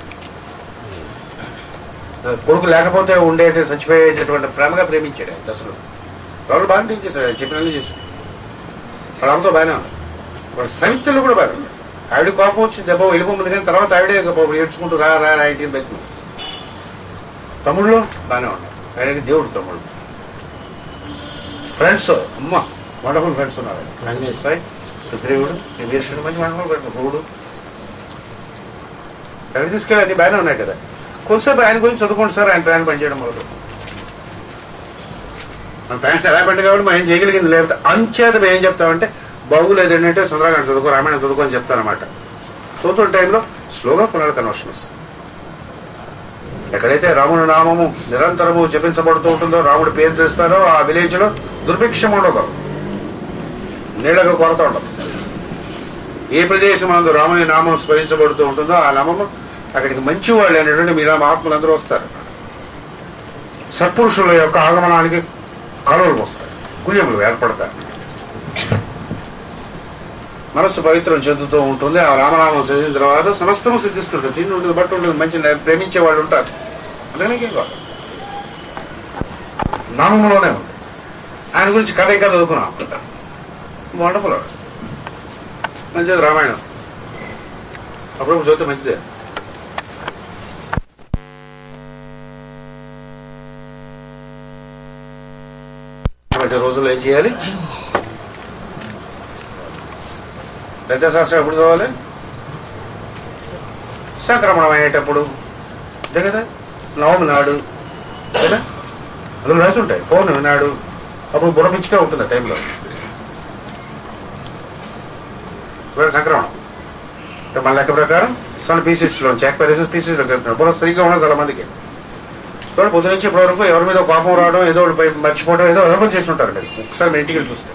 కొడుకు లేకపోతే ఉండే చచ్చిపోయేటటువంటి ప్రేమగా ప్రేమించాడు దశలో. రాములు బాగా డీల్ చేశాడు, చెప్పినట్లు చేశాడు. రాముతో బాగానే ఉంది. వాడు సవిత్రులు కూడా బాగా ఉన్నాడు. ఆవిడ కోపం వచ్చి దెబ్బ వెళ్ళిపోతుంది, కానీ తర్వాత ఆవిడే ఏడ్చుకుంటూ రా రా ఇంటికి బయట. తమ్ముళ్ళు బాగానే ఉన్నాడు, ఆయనకి దేవుడు తమ్ముడు. ఫ్రెండ్స్ అమ్మ వండర్ఫుల్ ఫ్రెండ్స్ ఉన్నారు. ఆంజనేయ స్వామి, సుగ్రీవుడు, వీరుషుడు, మంచి వండర్ఫుల్ ఫ్రెండ్స్. భూడు అవి తీసుకెళ్ళి అన్ని బాగానే ఉన్నాయి కదా. కొద్దిసేపు ఆయన గురించి చదువుకోండి సార్, ఆయన ప్లాన్ పనిచేయడం మొదలు. మన ప్లాన్ ఎలా పెట్ట కాబట్టి మనం ఏం చేయగలిగింది. లేకపోతే అంచేత మేము ఏం చెప్తామంటే బాగులేదు ఏంటంటే సుందరకాండ చదువుకో, రామాయణం చదువుకో అని చెప్తానమాట. చదువుతున్న టైంలో స్లోగా పునర్ కన్వర్షన్ వస్తుంది. ఎక్కడైతే రాముని నామము నిరంతరము జపించబడుతూ ఉంటుందో, రాముడి పేరు తెస్తారో ఆ విలేజ్ లో దుర్భిక్షం ఉండదు, నీళ్లకు కొరత ఉండదు. ఏ ప్రదేశం అందు రాముని నామం స్మరించబడుతూ ఉంటుందో ఆ నామము అక్కడికి మంచి వాళ్ళు అనేటువంటి మీరా మహాత్ములందరూ వస్తారు. సత్పురుషుల యొక్క ఆగమనానికి కలువలు వస్తాయి, కుయ్యములు ఏర్పడతాయి, మనస్సు పవిత్రం చెందుతూ ఉంటుంది. ఆ రామనామం చదివిన తర్వాత సమస్తము సిద్ధిస్తుంటుంది. తిండి ఉంటుంది, బట్టు ఉంటుంది, మంచి ప్రేమించే వాళ్ళు ఉంటారు. అందుకని ఏం కాదు, నామంలోనే ఉంది. ఆయన గురించి కథ ఇంకా చదువుకున్నాం. వండర్ఫుల్, మంచిది రామాయణం. అప్పుడు చదివితే మంచిదే. రోజుల్లో ఏం చేయాలి? లలితాశాస్త్రం ఎప్పుడు చదవాలి? సంక్రమణం అయ్యేటప్పుడు, అంతే కదా, నవమి నాడు కదా, అందులో రాసి ఉంటాయి. పౌర్ణమి నాడు, అప్పుడు బుడపించుగా ఉంటుంది ఆ టైంలో. సంక్రమణం అంటే మన లెక్క ప్రకారం సన్ పీసెస్ లో చాక్ పీసెస్ లో కలుపుతున్నారు. బుర్ర సరిగ్గా ఉండదు చాలా మందికి. చూడండి, పొద్దు నుంచి ఇప్పటి వరకు ఎవరి మీద కోపం రావడం, ఏదో మర్చిపోవడం, ఏదో అదర్పం చేసి ఉంటారు. మీరు ఒకసారి మీ ఇంటికి వెళ్ళి చూస్తే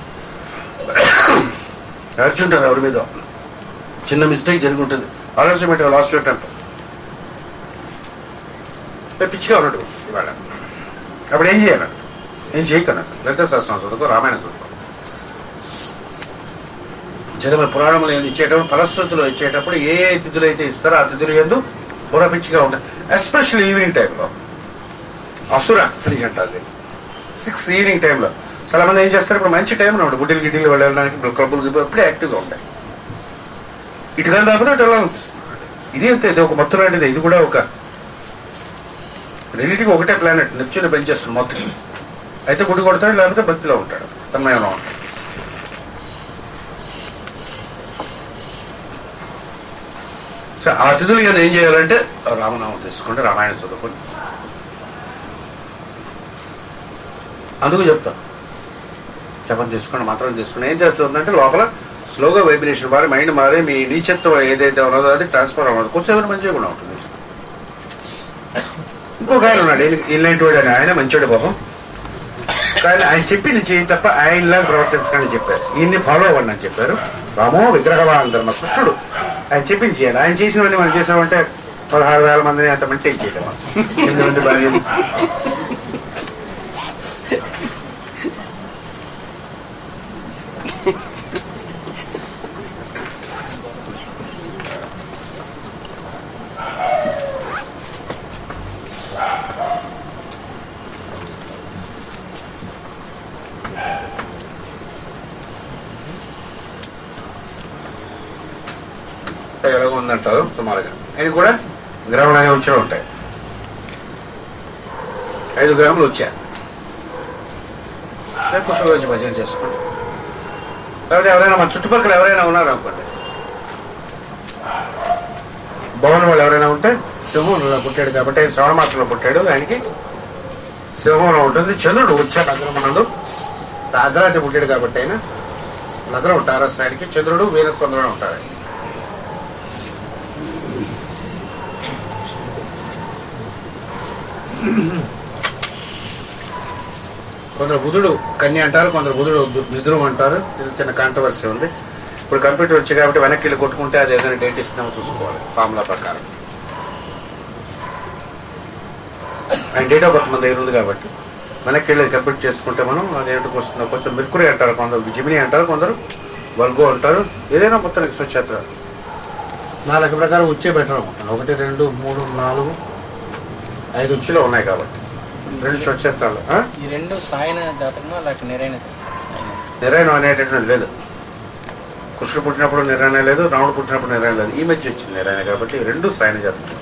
అర్చుంటారు ఎవరి మీద, చిన్న మిస్టేక్ జరిగి ఉంటుంది. ఆలోచన పెట్టే లాస్ట్ టెంప్ పిచ్చిగా ఉన్నట్టు ఇవాళ. అప్పుడు ఏం చేయాలంట? ఏం చేయకన్నట్టు లలిత శాస్త్రం చదువుకో, రామాయణం చదువుకో. జనమ పురాణములు ఇచ్చేటప్పుడు, ఫలశ్రుతులు ఇచ్చేటప్పుడు ఏ ఏ తిథులు అయితే ఇస్తారో ఆ తిథులు ఎందు బుర్ర పిచ్చిగా ఉంటుంది. ఎస్పెషల్లీ ఈవినింగ్ టైంలో అసుర శ్రీ అంటారు. సిక్స్ ఈవినింగ్ టైంలో చాలా మంది ఏం చేస్తారు, ఇప్పుడు మంచి టైం ఉన్నాడు, గుడ్డీలు గిడ్డీలు వెళ్ళడానికి, క్లబ్బులు ఎప్పుడే యాక్టివ్గా ఉంటాయి. ఇటు కానీ రాకుండా అటు వెళ్ళాలనిపిస్తుంది. ఇది అంతే, ఇది ఒక మొత్తం లాంటిది. ఇది కూడా ఒక రిలేటివ్ ఒకటే ప్లానెట్, నెప్చ్యూన్ పనిచేస్తుంది మొత్తం. అయితే గుడి కొడతాడు, లేకపోతే భక్తిలో ఉంటాడు, తన్మయంలో ఉంటాడు. సో ఆ తిథులు ఈయన ఏం చేయాలంటే రామనామం తీసుకుంటే, రామాయణం చదువుకోండి. అందుకు చెప్తాను, జపం చేసుకోండి, మంత్రం చేసుకోండి. ఏం చేస్తుందంటే లోపల స్లోగా వైబ్రేషన్ మారి, మైండ్ మారి, మీ నీచత్వం ఏదైతే ఉన్నదో అది ట్రాన్స్ఫర్ అవ్వదు. కొంచెం మంచిగా కూడా ఉంటుంది. ఇంకొక ఆయన ఉన్నాడు, ఇలాంటి వాడు అని, ఆయన మంచివాడు బాబు, కానీ ఆయన చెప్పింది చేయి తప్ప ఆయనలా ప్రవర్తించకని చెప్పారు. ఈయన్ని ఫాలో అవ్వండి అని చెప్పారు. రామో విగ్రహవాన్ ధర్మ, కృష్ణుడు ఆయన చెప్పింది చేయాలి. ఆయన చేసినవన్నీ మనం చేసామంటే పదహారు వేల మందిని అంత మెయింటైన్ చేయడం, ఎనిమిది మంది భార్యలు. ఎలాగో ఉందంటారు సుమారుగా. ఆయన కూడా గ్రాములు అనే వచ్చే ఉంటాయి. ఐదు గ్రాములు వచ్చాయి. పుష్ప వచ్చి భజన చేసుకోండి. లేకపోతే ఎవరైనా మన చుట్టుపక్కల ఎవరైనా ఉన్నారు అనుకోండి, భవన్ వాళ్ళు ఎవరైనా ఉంటే, సింహంలో పుట్టాడు కాబట్టి ఆయన శ్రవణ మాసంలో పుట్టాడు, ఆయనకి సింహంలో ఉంటుంది. చంద్రుడు వచ్చాడు అగ్రమనందు, అర్ధరాత్రి పుట్టాడు కాబట్టి ఆయన నగరం ఉంటారు. ఆయనకి చంద్రుడు వీరస్వంద్రుడు ఉంటారు. కొందరు బుధుడు కన్య అంటారు, కొందరు బుధుడు మిథునం అంటారు. ఇది చిన్న కాంట్రవర్సీ ఉంది. ఇప్పుడు కంప్యూటర్ వచ్చి కాబట్టి వెనక్కి వెళ్ళి కొట్టుకుంటే అది ఏదైనా డేట్ ఇస్తున్నామో చూసుకోవాలి ఫార్ములా ప్రకారం. ఆయన డేట్ ఆఫ్ బర్త్ మన దగ్గర ఉంది కాబట్టి వెనక్కి వెళ్ళి కంప్యూటర్ చేసుకుంటే మనం అదేంటికి వస్తుందో. కొంచెం మిర్కురీ అంటారు, కొందరు జిమిని అంటారు, కొందరు వల్గో అంటారు. ఏదైనా మొత్తానికి స్వచ్ఛత నా లెక్క ప్రకారం వచ్చే బెటర్ అనుకుంటాను. ఒకటి రెండు మూడు నాలుగు ఐదు ఉచ్చులో ఉన్నాయి కాబట్టి రెండు స్వచ్ఛతాలు. ఈ రెండు సాయన జాతకమా లేక నిరైన? నిరైనం అనేటటువంటి లేదు. కృష్ణుడు పుట్టినప్పుడు నిరైన లేదు, రాముడు పుట్టినప్పుడు నిరైన లేదు. ఈ మధ్య వచ్చింది నిరైన కాబట్టి రెండు సాయన జాతకం.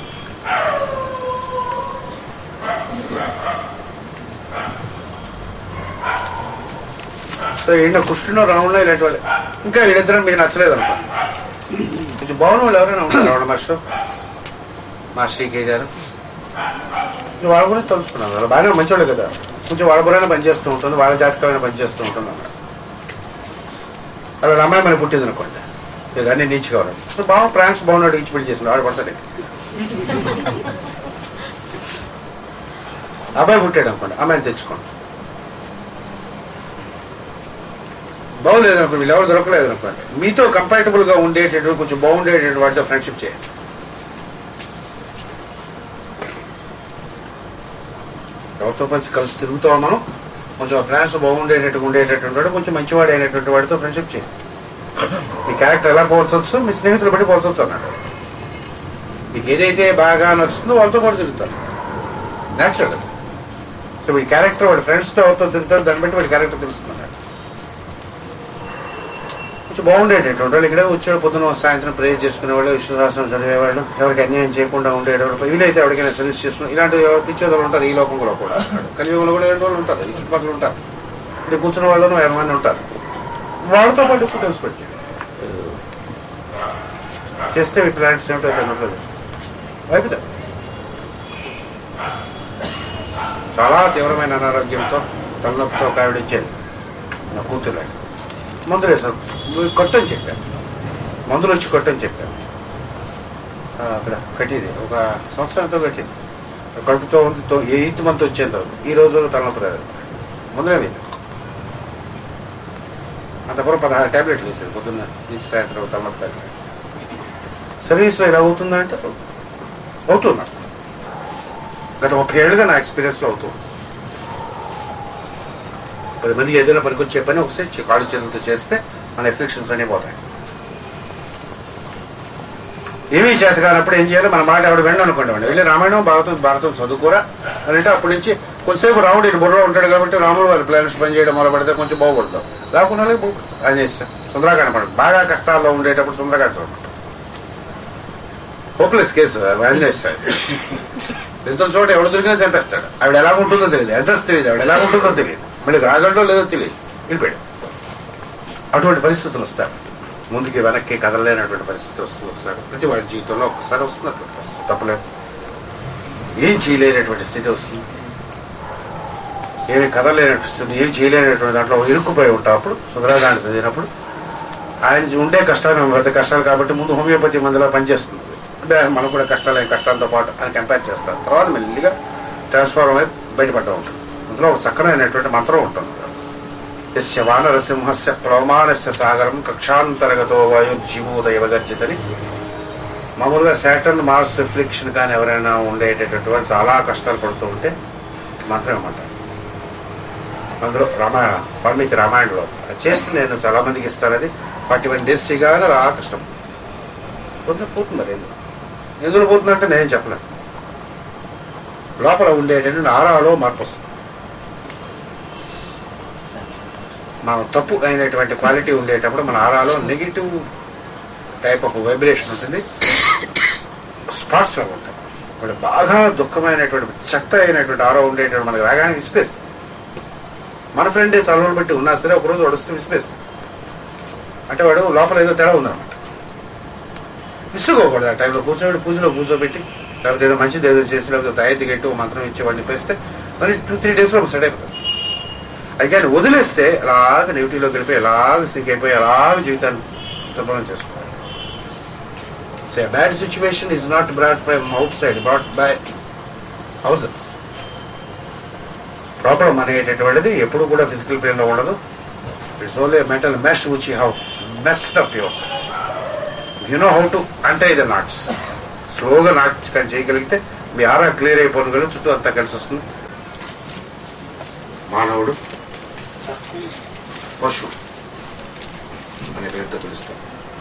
సో ఏంటో కృష్ణుడు రాముడు ఇలాంటి వాళ్ళు. ఇంకా వీళ్ళిద్దరం మీకు నచ్చలేదు అనుకో, కొంచెం బాగున్న వాళ్ళు ఎవరైనా ఉంటారు. రావణ మాస్టర్, మా శ్రీకే గారు, వాళ్ళ గురించి తెలుసుకున్నాను. వాళ్ళు బాగానే మంచివాళ్ళు కదా, కొంచెం వాళ్ళ బురైనా పనిచేస్తూ ఉంటుంది, వాళ్ళ జాతకమైన పనిచేస్తూ ఉంటుంది అన్నమాట. అలా అమ్మాయి మన పుట్టింది అనుకోండి, ఇక అన్ని నీచు కావాలి. సో బాగా ప్రాన్స్ బాగున్నాడు, ఈచి పెళ్లి చేసిన వాడు పడతాడు. అబ్బాయి పుట్టాడు అనుకోండి, అమ్మాయిని తెచ్చుకోండి. బాగులేదు అనుకోండి, వీళ్ళు ఎవరు దొరకలేదు అనుకోండి, మీతో కంపాటబుల్ గా ఉండేటటువంటి కొంచెం బాగుండేటటువంటి వాటితో ఫ్రెండ్షిప్ చేయండి. ఎవరితో కలిసి కలిసి తిరుగుతాం మనం, కొంచెం ఫ్రెండ్స్ బాగుండేటట్టు ఉండేటటువంటి వాడు, కొంచెం మంచివాడు అయినటువంటి వాడితో ఫ్రెండ్షిప్ చేయండి. మీ క్యారెక్టర్ ఎలా పోల్చవచ్చు, మీ స్నేహితులు బట్టి పోల్చవచ్చు అన్నాడు. మీకు ఏదైతే బాగా నచ్చుతుందో వాళ్ళతో పాటు తిరుగుతారు, న్యాచురల్. సో మీ క్యారెక్టర్ వాడి ఫ్రెండ్స్తో ఎవరితో తిరుగుతారు, దాన్ని బట్టి వాడి క్యారెక్టర్ తెలుస్తుంది. కొంచెం బాగుండేటటువంటి వాళ్ళు, ఇక్కడ వచ్చాడు పొద్దున సాయంత్రం ప్రేయర్ చేసుకునేవాళ్ళు, విశ్వాసం చదివేవాళ్ళు, ఎవరికి అన్యాయం చేయకుండా ఉండేవాళ్ళు, వీలైతే ఎవరికైనా సర్వీస్ చేసుకుని, ఇలాంటి పిచ్చేవాళ్ళు ఉంటారు ఈ లోకంలో కూడా. కలియుగంలో కూడా ఏడు వాళ్ళు ఉంటారు, ఈ చుట్టుపక్కల ఉంటారు, ఇక్కడ కూర్చున్న వాళ్ళు వేల మంది ఉంటారు. వాళ్ళతో పాటు ఎక్కువ తెలిసి పెట్టాడు చేస్తే ఈ ప్లాంట్స్ ఏమిటో తెలియదు అయిపోతాయి. చాలా తీవ్రమైన అనారోగ్యంతో తలనొప్పితో ఒక ఆవిడ ఇచ్చేది నా కూతురు. మందులు వేసాను, కొట్టని చెప్పాను, మందులు వచ్చి కొట్టని చెప్పాను. అక్కడ కట్టింది ఒక సంవత్సరంతో కట్టింది, కడుపుతో ఉంది, ఎయిత్ మంత్ వచ్చేంత ఈ రోజు తలనొప్పి రాదు, మందులే లేదు. అంతపురం పదహారు ట్యాబ్లెట్లు వేసేది పొద్దున్న నుంచి సాయంత్రం తలనొప్పి తగ్గి. సర్వీస్లో ఇలా అవుతుందా అంటే అవుతున్నా, గత ముప్పై ఏళ్ళుగా నా ఎక్స్పీరియన్స్ లో అవుతుంది. పది మందికి ఏదైనా పనికొచ్చే పని ఒకసారి కాళ్ళు చేతులతో చేస్తే మన ఎఫెక్షన్స్ అనేవి పోతాయి. ఏమీ చేత కానప్పుడు ఏం చేయాలి, మన మాట ఎవడు వెళ్ళి అనుకోండి, వెళ్ళి రామాయణం భారతం భారతం చదువుకోరా అని అంటే అప్పటి నుంచి కొంచెంసేపు రాముడు ఇటు బుర్రలో ఉంటాడు కాబట్టి రాముడు వారి ప్లాన్స్ పని చేయడం మొదలు పెడితే కొంచెం బాగుపడతాం, రాకుండా బాగుపడతాం. అది చేస్తాం. సుందరకాండ పడదు, బాగా కష్టాల్లో ఉండేటప్పుడు సుందరకాండ చూడమంటాం. హోప్లెస్ కేసు ఆంజనేయ ఎంతో చోట ఎవడు దొరికినా చంపేస్తాడు. ఆవిడ ఎలా ఉంటుందో తెలియదు, అడ్రస్ తెలియదు, ఆవిడ ఎలా ఉంటుందో తెలియదు, మళ్ళీ రాగలడో లేదో తెలియదు, వెళ్ళిపోయాడు. అటువంటి పరిస్థితులు వస్తాయి, ముందుకి వెనక్కి కదలలేనటువంటి పరిస్థితి వస్తుంది. ఒకసారి ప్రతి వాడి జీవితంలో ఒక్కసారి వస్తున్నటువంటి పరిస్థితి, తప్పలేదు. ఏం చేయలేనటువంటి స్థితి వస్తుంది, ఏమి కదలలేనటువంటి స్థితి, ఏం చేయలేనటువంటి దాంట్లో ఇరుక్కుపోయి ఉంటాం. అప్పుడు సుందరకాండ చదివినప్పుడు ఆయన ఉండే కష్టాలు పెద్ద కష్టాలు కాబట్టి ముందు హోమియోపతి మందులో పనిచేస్తుంది, అంటే మనం కూడా కష్టాలు కష్టాలతో పాటు అని కంపేర్ చేస్తాం. తర్వాత మెల్లిగా ట్రాన్స్ఫార్మ్ అయి బయటపడ్డా ఉంటుంది. అందులో ఒక చక్కనైనటువంటి మంత్రం ఉంటుంది, యస్య వానరసింహస్య ప్లవమానస్య సాగరం కక్షాంతర్గతో వాయుర్జీవోదయవ గర్జితని. మామూలుగా సాటర్న్ మార్స్ రిఫ్లెక్షన్ కానీ ఎవరైనా ఉండేటటువంటి చాలా కష్టాలు పడుతూ ఉంటే మంత్రం ఏమంటారు. అందులో రామాయణ వాల్మీకి రామాయణంలో అది చేసి నేను చాలా మందికి ఇస్తాను. అది ఫార్టీ వన్ డేస్ చేయగానే రా కష్టం కొంచెం పోతుంది. అది ఎందుకు ఎందుకు పోతుందంటే నేను చెప్పలేను. లోపల ఉండేటటువంటి ఆరాలో మార్పు వస్తుంది. మన తప్పు అయినటువంటి క్వాలిటీ ఉండేటప్పుడు మన ఆరాలో నెగిటివ్ టైప్ ఆఫ్ వైబ్రేషన్ ఉంటుంది, స్పాట్స్ అవి ఉంటాయి. వాడు బాగా దుఃఖమైనటువంటి చెత్త అయినటువంటి ఆరో ఉండేటటువంటి మనకి రాగానే విసిపేస్తుంది. మన ఫ్రెండ్ చలవలు బట్టి ఉన్నా సరే ఒకరోజు వాడు వస్తే విసిపేస్తుంది. అంటే వాడు లోపల ఏదో తేడా ఉందన్నమాట. విసుగోకూడదు. ఆ టైంలో కూర్చోబెట్టి పూజలో కూర్చోబెట్టి లేకపోతే ఏదో మంచిది ఏదో చేసి లేకపోతే తయారీ గట్టి మంత్రం ఇచ్చి వాడిని పేస్తే మరి టూ త్రీ డేస్ లో సెట్ అయిపోతుంది. అది కానీ వదిలేస్తే అలాగ నెగిటివ్లోకి వెళ్ళిపోయి అలాగ సింక్ అయిపోయి అలాగ జీవితాన్ని దుర్భరం చేసుకోవాలి. So bad situation is not brought by outside, brought by houses. Problem అనేటటువంటిది ఎప్పుడు కూడా ఫిజికల్ పెయిన్ లో ఉండదు. It's only mental mess which you have messed up yourself. You know how to అంటే ఇది నాట్స్ స్లోగా NATS కానీ చేయగలిగితే మీ ఆరా క్లియర్ అయిపోయిన కదా చుట్టూ అంతా కలిసి వస్తుంది. మానవుడు పశువు అనే పేరుతో పిలుస్తాం.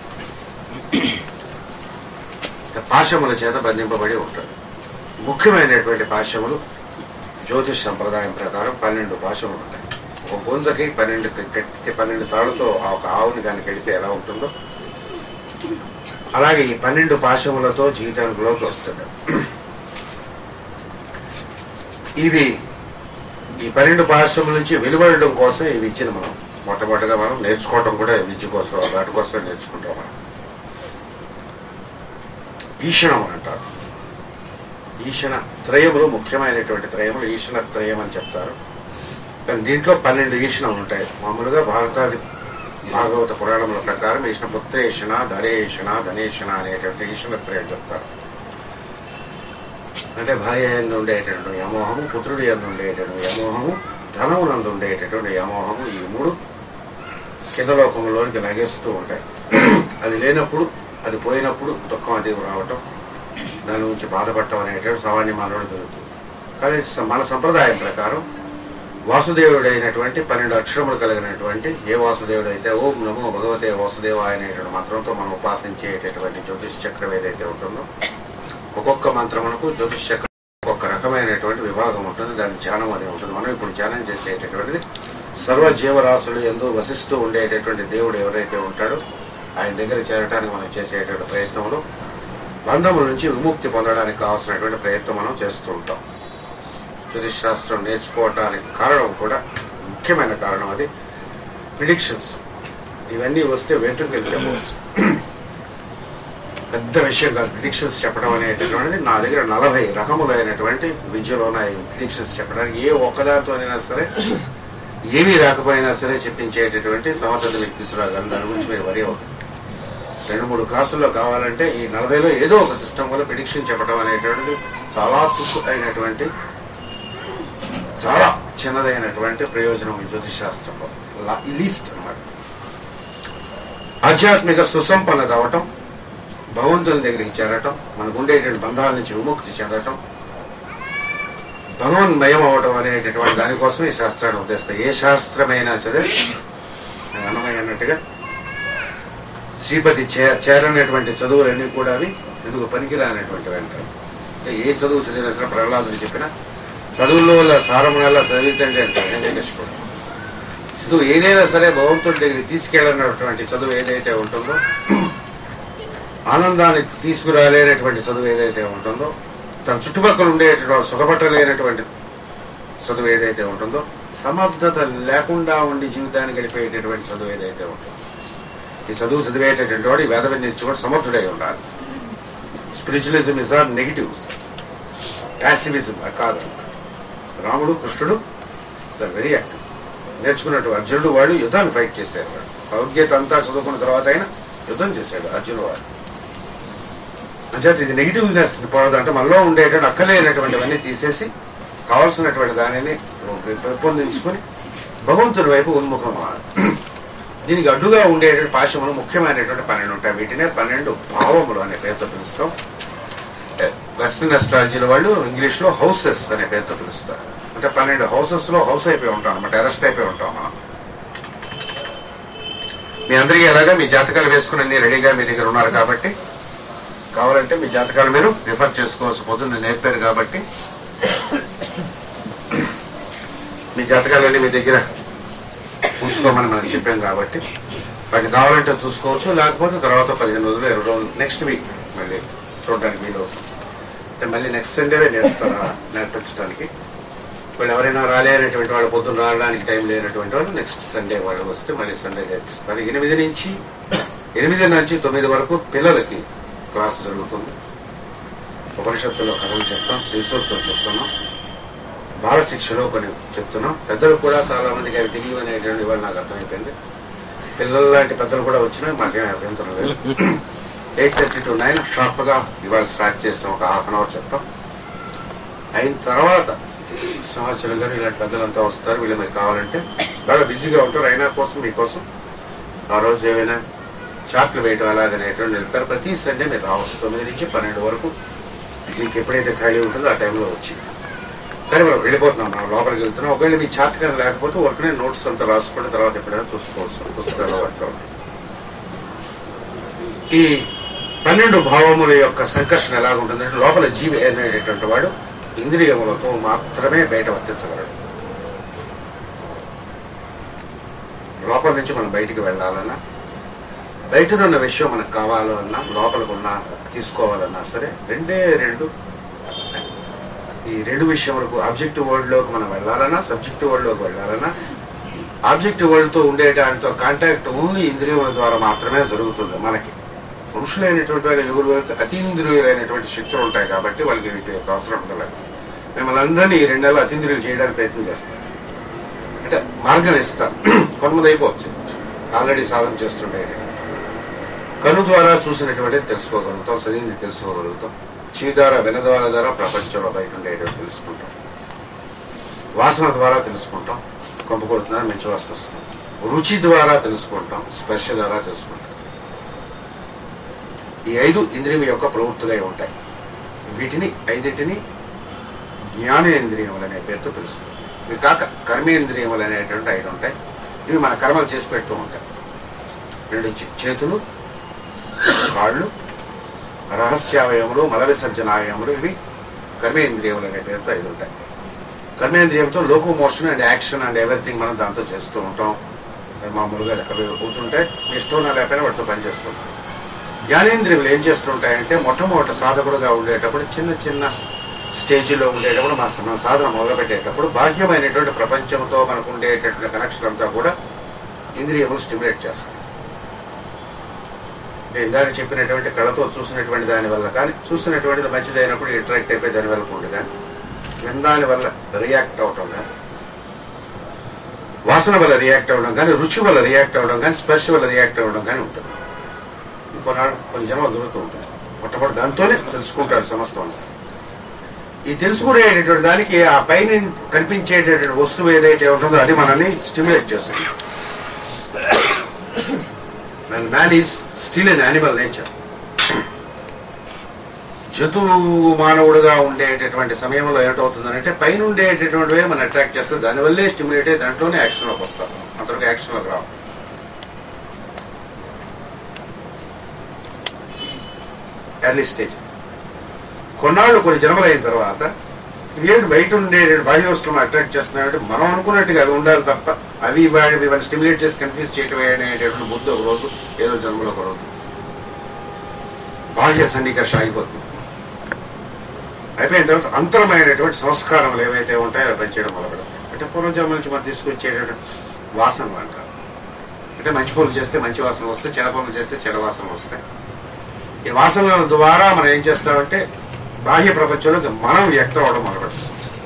పాశముల చేత బంధింపబడి ఉంటాడు. ముఖ్యమైనటువంటి పాశములు జ్యోతిష్ సంప్రదాయం ప్రకారం పన్నెండు పాశములు ఉంటాయి. ఒక గుంజకి పన్నెండు కట్టి పన్నెండు తాళ్లతో ఆ ఒక ఆవుని కానీ కడితే ఎలా ఉంటుందో అలాగే ఈ పన్నెండు పాశములతో జీవితంలోకి వస్తాడు. ఇవి ఈ పన్నెండు పాశముల నుంచి వెలువడడం కోసం ఈ విద్యను మనం మొట్టమొదటిగా మనం నేర్చుకోవడం కూడా విద్య కోసం వాటి కోసం నేర్చుకుంటాం. మనం ఈషణం అంటారు. ఈషణ త్రయములు ముఖ్యమైనటువంటి త్రయములు ఈషణ త్రయం అని చెప్తారు. కానీ దీంట్లో పన్నెండు ఈషణం ఉంటాయి. మామూలుగా భారతాది భాగవత పురాణముల ప్రకారం ఈషణ పుత్రేషణ ధరేషణ ధనేషణ అనేటువంటి ఈషణ త్రయం చెప్తారు. అంటే భార్య యందు ఉండేటటువంటి వ్యామోహము, పుత్రుడి యందు ఉండేటటువంటి వ్యామోహము, ధనమునందు ఉండేటటువంటి వ్యామోహము, ఈ మూడు కింద లోకంలోనికి నగేస్తూ ఉంటాయి. అది లేనప్పుడు, అది పోయినప్పుడు దుఃఖం అది రావటం, దాని నుంచి బాధపడటం అనేటువంటి సామాన్య మానవుడు జరుగుతుంది. కానీ మన సంప్రదాయం ప్రకారం వాసుదేవుడైనటువంటి పన్నెండు అక్షరములు కలిగినటువంటి ఏ వాసుదేవుడు అయితే ఓం నమో భగవతే వాసుదేవ అనేటువంటి మంత్రంతో మనం ఉపాసించేటటువంటి జ్యోతిష్ చక్రం ఏదైతే ఉంటుందో, ఒక్కొక్క మంత్రమునకు జ్యోతిష్ చక్రం ఒక్కొక్క రకమైనటువంటి విభాగం ఉంటుంది. దాని ధ్యానం అనేది ఉంటుంది. మనం ఇప్పుడు ధ్యానం చేసేటటువంటిది సర్వ జీవరాశులు ఎందు వసిస్తూ ఉండేటటువంటి దేవుడు ఎవరైతే ఉంటాడో ఆయన దగ్గర చేరడానికి మనం చేసేటువంటి ప్రయత్నంలో బంధముల నుంచి విముక్తి పొందడానికి కావాల్సినటువంటి ప్రయత్నం మనం చేస్తూ ఉంటాం. జ్యోతిష్ శాస్త్రం నేర్చుకోవటానికి కారణం కూడా ముఖ్యమైన కారణం అది ప్రిడిక్షన్స్. ఇవన్నీ వస్తే వెంట్రుకలు చెప్పవచ్చు, పెద్ద విషయం కాదు. ప్రిడిక్షన్స్ చెప్పడం అనేటటువంటిది నా దగ్గర నలభై రకములైనటువంటి విద్యలు ఉన్నాయి. ప్రిడిక్షన్స్ చెప్పడానికి ఏ ఒక్కదానితోనైనా సరే, ఏమీ రాకపోయినా సరే చెప్పించేటటువంటి సమర్థతని తీసుకురాగలను. దాని గురించి మీరు వరి అవుతుంది. రెండు మూడు క్లాసుల్లో కావాలంటే ఈ నలభైలో ఏదో ఒక సిస్టమ్ వల్ల ప్రిడిక్షన్ చెప్పడం అనేటువంటిది చాలా తుక్కు అయినటువంటి, చాలా చిన్నదైనటువంటి ప్రయోజనం ఈ జ్యోతిష్ శాస్త్రంలో లీస్ట్ అన్నమాట. ఆధ్యాత్మిక సుసంపన్నత అవటం, భగవంతుని దగ్గరికి చేరటం, మనకు ఉండేటువంటి బంధాల నుంచి విముక్తి చెందటం, భగవన్మయం అవటం అనేటటువంటి దానికోసం ఈ శాస్త్రాన్ని ఉద్దేశిస్తాయి. ఏ శాస్త్రమైనా సరే అన్నమయ్య అన్నట్టుగా శ్రీపతి చేరనేటువంటి చదువులన్నీ కూడా అవి ఎందుకు పనికిరానటువంటి వెంటనే. ఏ చదువు చదివినా సరే ప్రహ్లాదుడు చెప్పిన చదువుల్లో వల్ల సారమునల్లా చదివితండి అంటే చదువు ఏదైనా సరే భగవంతుడి దగ్గరికి తీసుకెళ్ళినటువంటి చదువు ఏదైతే ఉంటుందో, ఆనందాన్ని తీసుకురాలేనటువంటి చదువు ఏదైతే ఉంటుందో, తన చుట్టుపక్కల ఉండేటువంటి సుఖపట్టలేనటువంటి చదువు ఏదైతే ఉంటుందో, సమర్థత లేకుండా ఉండి జీవితాన్ని గడిపేటటువంటి చదువు ఏదైతే ఉంటుందో, ఈ చదువు చదివేటటువంటి వాడు ఈ వేద విద్య కూడా సమర్థుడై ఉండాలి. Spiritualism is or negative, passivism కాదు. రాముడు కృష్ణుడు వెరీ యాక్టివ్. నేర్చుకున్నట్టు అర్జునుడు వాడు యుద్ధాన్ని ఫైట్ చేశాడు. వాడు భగవద్గీత అంతా చదువుకున్న తర్వాత అయినా యుద్ధం చేశాడు అర్జునుడు వాడు. అంచేత ఇది నెగిటివ్నెస్ పోవదంటే మనలో ఉండేటువంటి అక్కలేనటువంటివన్నీ తీసేసి కావాల్సినటువంటి దానిని పెంపొందించుకుని భగవంతుడి వైపు ఉన్ముఖం అవ్వాలి. దీనికి అడ్డుగా ఉండేటువంటి పాశములు ముఖ్యమైనటువంటి పన్నెండు ఉంటాయి. వీటినే పన్నెండు భావములు అనే పేరుతో పిలుస్తాం. వెస్టర్న్ అస్ట్రాలజీలో వాళ్ళు ఇంగ్లీష్ లో హౌసెస్ అనే పేరుతో పిలుస్తారు. అంటే పన్నెండు హౌసెస్ లో హౌస్ అయిపోయి ఉంటాం అనమాట, అరెస్ట్ అయిపోయి ఉంటాం మనం. మీ అందరికీ ఎలాగా మీ జాతకాలు వేసుకుని అన్ని రెడీగా మీ దగ్గర ఉన్నారు కాబట్టి కావాలంటే మీ జాతకాలు మీరు రిఫర్ చేసుకోవచ్చు. పొద్దున్న నేర్పారు కాబట్టి మీ జాతకాలన్నీ మీ దగ్గర చూసుకోమని మనం చెప్పాం కాబట్టి వాటిని కావాలంటే చూసుకోవచ్చు. లేకపోతే తర్వాత పదిహేను రోజులు ఇరవై రోజులు నెక్స్ట్ వీక్ మళ్ళీ చూడడానికి వీలు అంటే మళ్ళీ నెక్స్ట్ సండేనే నేర్పుతారా నేర్పించడానికి. వాళ్ళు ఎవరైనా రాలేనటువంటి వాళ్ళు, పొద్దున్న రావడానికి టైం లేనటువంటి వాళ్ళు నెక్స్ట్ సండే వాళ్ళు వస్తే మళ్ళీ సండే నేర్పిస్తారు. ఎనిమిది నుంచి ఎనిమిది నుంచి తొమ్మిది వరకు పిల్లలకి క్లాస్ జరుగుతుంది. ఉపనిషత్తులో కథలు చెప్తాం, శ్రీ సూక్తం చెప్తున్నాం, బాల శిక్షలో కొన్ని చెప్తున్నాం. పెద్దలు కూడా చాలా మందికి అవి తెలియదు అనేటువంటి వాళ్ళు నాకు అర్థమైపోయింది. పిల్లల లాంటి పెద్దలు కూడా వచ్చినా మాకేం అభ్యంతరం లేదు. Eight thirty to nine sharp గా ఇవాళ స్టార్ట్ చేస్తాం. ఒక హాఫ్ అన్ అవర్ చెప్తాం. అయిన తర్వాత సంవత్సరం గారు ఇలాంటి పెద్దలంతా వస్తారు. వీళ్ళు మీకు కావాలంటే బాగా బిజీగా ఉంటారు. అయినా కోసం మీకోసం ఆ రోజు ఏమైనా చాట్లు వేయడం అలాగనేటువంటి వెళ్తారు. ప్రతి సండే మీరు రావచ్చు. తొమ్మిది నుంచి పన్నెండు వరకు మీకు ఎప్పుడైతే ఖాళీ ఉంటుందో ఆ టైంలో వచ్చి. కానీ మనం వెళ్ళిపోతున్నాం, మనం లోపలికి వెళ్తున్నాం. ఒకవేళ మీ చార్ట్ కానీ లేకపోతే వర్క్నే నోట్స్ అంతా రాసుకున్న తర్వాత ఎప్పుడైనా చూసుకోవచ్చు పుస్తకాల్లో వాటిలో. ఈ పన్నెండు భావముల యొక్క సంకర్షణ ఎలాగుంటుందంటే లోపల జీవి అనేటటువంటి వాడు ఇంద్రియములతో మాత్రమే బయట వర్తించగలడు. లోపల నుంచి మనం బయటికి వెళ్లాలన్నా, బయటనున్న విషయం మనకు కావాలన్నా, లోపలకున్నా తీసుకోవాలన్నా సరే రెండే రెండు. ఈ రెండు విషయములకు ఆబ్జెక్టివ్ వరల్డ్ లోకి మనం వెళ్లాలన్నా, సబ్జెక్టివ్ వరల్డ్ లోకి వెళ్లాలన్నా, ఆబ్జెక్టివ్ వరల్డ్ తో ఉండేటానితో కాంటాక్ట్ ఓన్లీ ఇంద్రియముల ద్వారా మాత్రమే జరుగుతుంది. మనకి పురుషులైనటువంటి వాళ్ళు ఎవరి వరకు అతీంద్రియులైనటువంటి శక్తులు ఉంటాయి కాబట్టి వాళ్ళకి వీటి యొక్క అవసరం ఉండలేదు. మిమ్మల్ని అందరినీ ఈ రెండేళ్ళు అతీంద్రియులు చేయడానికి ప్రయత్నం చేస్తారు. అంటే మార్గం ఇస్తారు. కొంతమంది అయిపోవచ్చు, ఆల్రెడీ సాధన చేస్తుండే. కను ద్వారా చూసినటువంటి తెలుసుకోగలుగుతాం, చదివింది తెలుసుకోగలుగుతాం, చెవి ద్వారా వినద్వార ద్వారా ప్రపంచంలో బయట ఉండేటో తెలుసుకుంటాం. వాసన ద్వారా తెలుసుకుంటాం, కొంప కొడుతున్నా మంచి వాసన వస్తుంది. రుచి ద్వారా తెలుసుకుంటాం, స్పర్శ ద్వారా తెలుసుకుంటాం. ఈ ఐదు ఇంద్రియం యొక్క ప్రవృత్తులై ఉంటాయి. వీటిని ఐదింటిని జ్ఞానేంద్రియములు అనే పేరుతో పిలుస్తాం. ఇవి కాక కర్మేంద్రియములు అనేటువంటి ఐదు ఉంటాయి. ఇవి మన కర్మలు చేసి పెడుతూ ఉంటాయి. రెండు చేతులు, కాళ్ళు, రహస్యావయములు, మల విసర్జనావయములు, ఇవి కర్మేంద్రియములు అనే పేరుతో ఐదు ఉంటాయి. కర్మేంద్రియంతో locomotion and action and everything మనం దాంతో చేస్తూ ఉంటాం. మామూలుగా ఎక్కడ కూర్చుంటే ఇష్టం లేకపోయినా వాటితో పనిచేస్తుంటాం. జ్ఞానేంద్రియములు ఏం చేస్తుంటాయంటే మొట్టమొదటి సాధకుడుగా ఉండేటప్పుడు చిన్న చిన్న స్టేజీలో ఉండేటప్పుడు మన సాధన మొదలుపెట్టేటప్పుడు బాహ్యమైనటువంటి ప్రపంచంతో మనకు ఉండేటటువంటి కనెక్షన్ అంతా కూడా ఇంద్రియములు స్టిమ్యులేట్ చేస్తాయి. ఇందాక చెప్పినటువంటి కళతో చూసినటువంటి దాని వల్ల కానీ, చూసినటువంటిది మంచిదైనప్పుడు ఇంటరాక్ట్ అయిపోయి దాని వల్ల ఉండి కానీ, విందాని వల్ల రియాక్ట్ అవటం కానీ, వాసన వల్ల రియాక్ట్ అవ్వడం కానీ, రుచి వల్ల రియాక్ట్ అవ్వడం కానీ, స్పర్శ వల్ల రియాక్ట్ అవ్వడం కానీ ఉంటుంది. కొన్నాడు కొన్ని జన్మలు దొరుకుతూ ఉంటుంది. మొట్టమొదటి దాంతోనే తెలుసుకుంటాడు సమస్తం. ఈ తెలుసుకునేటటువంటి దానికి ఆ పైన కనిపించేటటువంటి వస్తువు ఏదైతే ఉంటుందో అది మనల్ని స్టిమ్యులేట్ చేస్తుంది. Man is still an animal nature. జంతువు మానవుడుగా ఉండేటటువంటి సమయంలో ఏమిటవుతుందంటే పైన ఉండేటటువంటివే మనం అట్రాక్ట్ చేస్తే దానివల్లే స్టిమ్యులేట్ అయ్యి దాంట్లోనే యాక్షన్లోకి వస్తాం. అంతవరకు యాక్షన్లోకి రావు. Early stage. కొన్నాళ్ళు కొన్ని జన్మలు అయిన తర్వాత ఇవేంటి బయట ఉండే బాహ్య వస్తువులను అట్రాక్ట్ చేస్తున్నాయంటే మనం అనుకున్నట్టుగా అవి ఉండాలి తప్ప అవి ఇవాళ స్టిమ్యులేట్ చేసి కన్ఫ్యూజ్ చేయటం అనేటటువంటి బుద్ధి ఒక రోజు ఏదో జన్మలో ఒక రోజు బాహ్య సన్నికర్ష అయిపోతుంది. అయిపోయిన తర్వాత అంతరమైనటువంటి సంస్కారములు ఏవైతే ఉంటాయో అవి పనిచేయడం మొదలెడతాం. అంటే పూర్వజన్మ నుంచి మనం తీసుకొచ్చేటటువంటి వాసనలు అంటారు. అంటే మంచి పనులు చేస్తే మంచి వాసనలు వస్తాయి, చెడ పనులు చేస్తే చెడ వాసనలు వస్తాయి. ఈ వాసనల ద్వారా మనం ఏం చేస్తామంటే బాహ్య ప్రపంచంలోకి మనం వ్యక్తం అవడం మొదలుపెడతాం.